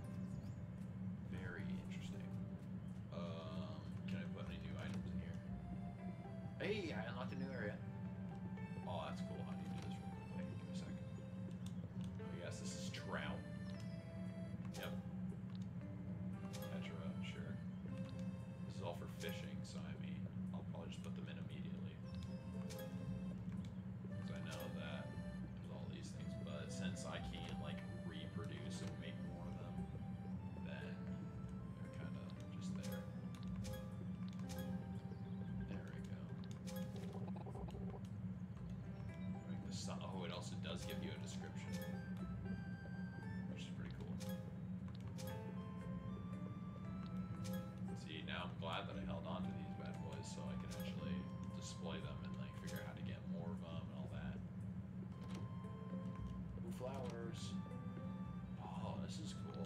Very interesting. Can I put any new items in here? Hey, I unlocked a new area. Oh, that's cool. I need to do this real quickly. Give me a second. Oh, yes, this is trout. Yep. Tetra, sure. This is all for fishing, so I mean, I'll probably just put them in immediately. Because I know that there's all these things, but since I can't, like, reproduce and make more of them, then they're kind of just there. There we go. Like the sun. Oh, it also does give you a description, which is pretty cool. See, now I'm glad that I held on to these bad boys so I can actually display them and like figure out how to get more of them and all that. Ooh, flowers. Oh, this is cool.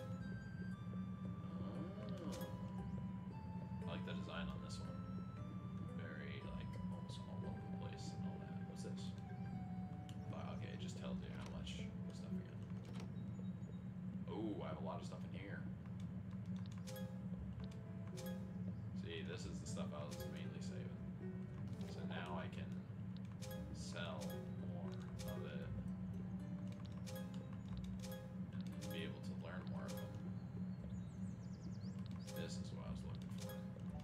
Oh. I like the design on this one. Very, like, almost all over the place and all that. What's this? Okay, it just tells you how much stuff again. Oh, I have a lot of stuff in here. See, this is the stuff I was mainly saving. So now I can sell more of it and be able to learn more of them. This is what I was looking for.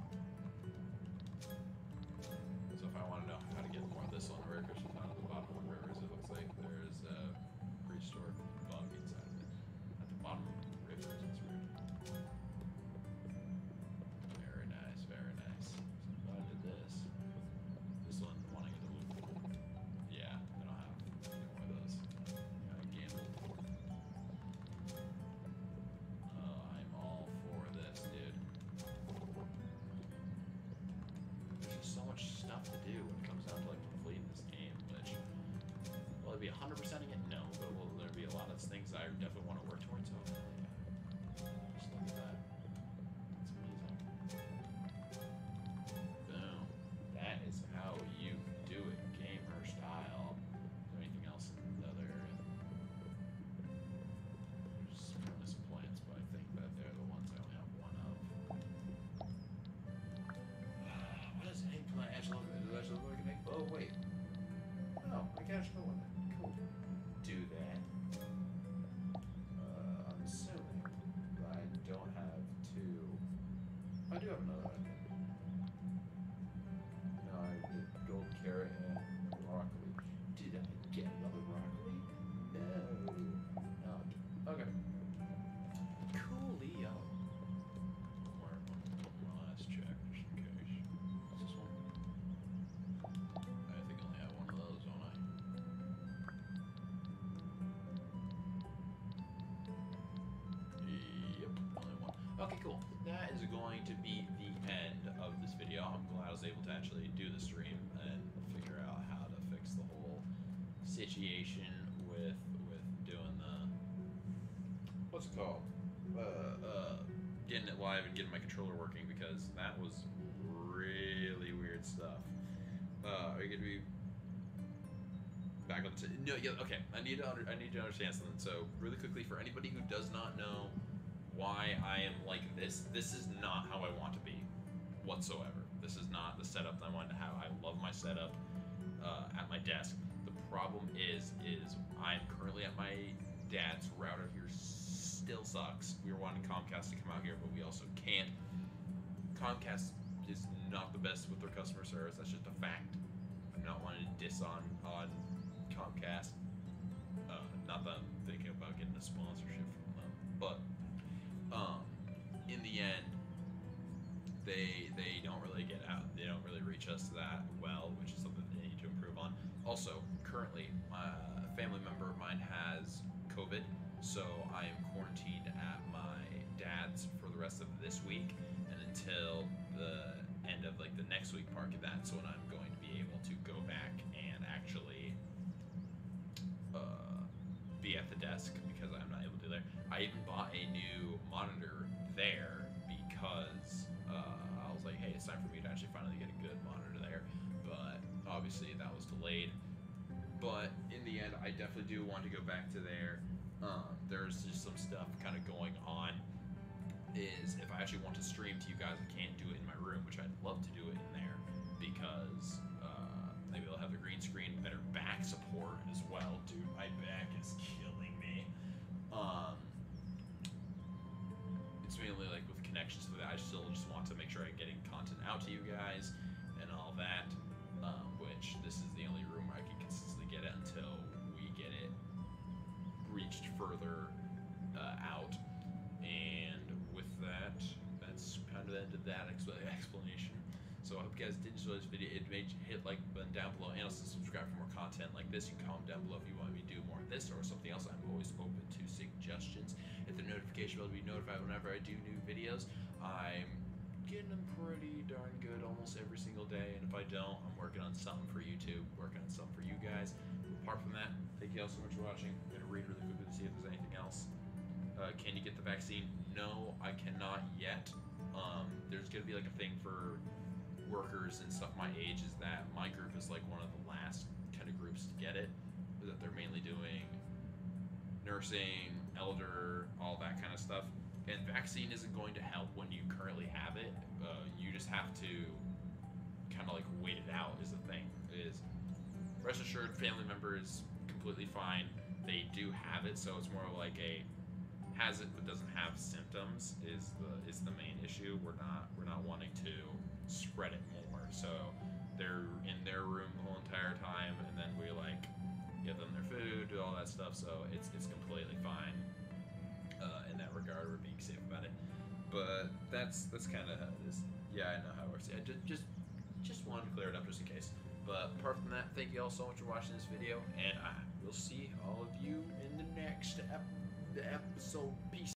So if I want to know how to get more of this on the river, down at the bottom of the rivers, it looks like there's a prehistoric bug inside of it. At the bottom of the rivers, it's weird. Very nice, very nice. So I did this. This one wanting it to look cool. Yeah, I don't have any more of those. I gambled. I'm all for this, dude. There's just so much stuff to do when it comes down to like completing this game, which will it be 100%ing it? No, but will there be a lot of things I definitely want to work towards? Oh, hell yeah. Just look at that. That's amazing. Boom. That is how you do it, gamer style. Is there anything else in the other area? There's apparently some plants, but I think that they're the ones I only have one of. What is an eggplant? Actually, does it look like an egg? Oh, wait. No, I can actually put one there. Cool. Do that. I'm assuming that I don't have 2. I do have another, I think. No, I did gold carrot and broccoli. Did I get another broccoli? No. No. Okay. Coolio. One last check, just in case. What's this one? I think I only have one of those, don't I? Yep, only one. Okay, cool. That is going to be the end of this video. I'm glad I was able to actually do the stream and figure out how to fix the whole situation with doing the what's it called? Getting it live and getting my controller working, because that was really weird stuff. Are you gonna be back on the no, yeah, okay. I need to understand something. So really quickly, for anybody who does not know why I am like this is not how I want to be whatsoever. This is not the setup that I want to have. I love my setup at my desk. The problem is I'm currently at my dad's. Router here still sucks. We were wanting Comcast to come out here, but we also can't. Comcast is not the best with their customer service. That's just a fact. I'm not wanting to diss on Comcast. Not that I'm thinking about getting a sponsorship from them, but in the end, they don't really get out. They don't really reach us that well, which is something they need to improve on. Also, currently, a family member of mine has COVID, so I am quarantined at my dad's for the rest of this week, and until the end of like the next week part of that's when I'm going to be able to go back and actually be at the desk, because I'm not able to do there. I even bought a new monitor there because I was like, hey, it's time for me to actually finally get a good monitor there, but obviously that was delayed. But in the end, I definitely do want to go back to there. There's just some stuff kind of going on. Is if I actually want to stream to you guys, I can't do it in my room, which I'd love to do it in there, because maybe they'll have the green screen, better back support as well. Dude, my back is killing me. It's mainly like with connections to that. I still just want to make sure I'm getting content out to you guys and all that, which this is the only room where I can consistently get it until we get it reached further out. And with that, that's kind of the end of that explanation. So I hope you guys did enjoy this video. It made you hit like button down below, and also subscribe for more content like this. You can comment down below if you want me to do more of this or something else. I'm always open to suggestions. Hit the notification bell to be notified whenever I do new videos. I'm getting them pretty darn good almost every single day, and if I don't, I'm working on something for YouTube, working on something for you guys. Apart from that, thank you all so much for watching. I'm gonna read really quickly to see if there's anything else. Can you get the vaccine? No, I cannot yet. There's gonna be like a thing for workers and stuff my age, is that my group is like one of the last kind of groups to get it, that they're mainly doing nursing, elder, all that kind of stuff. And vaccine isn't going to help when you currently have it. You just have to kind of like wait it out is the thing. Is rest assured, family member is completely fine. They do have it, so it's more like a has it but doesn't have symptoms is the main issue. We're not wanting to spread it more. So they're in their room the whole entire time, and then we like give them their food, do all that stuff. So it's completely fine in that regard. We're being safe about it. But that's kind of how it is. Yeah, I know how it works. Yeah, just wanted to clear it up just in case. But apart from that, thank you all so much for watching this video, and I will see all of you in the next episode. Peace.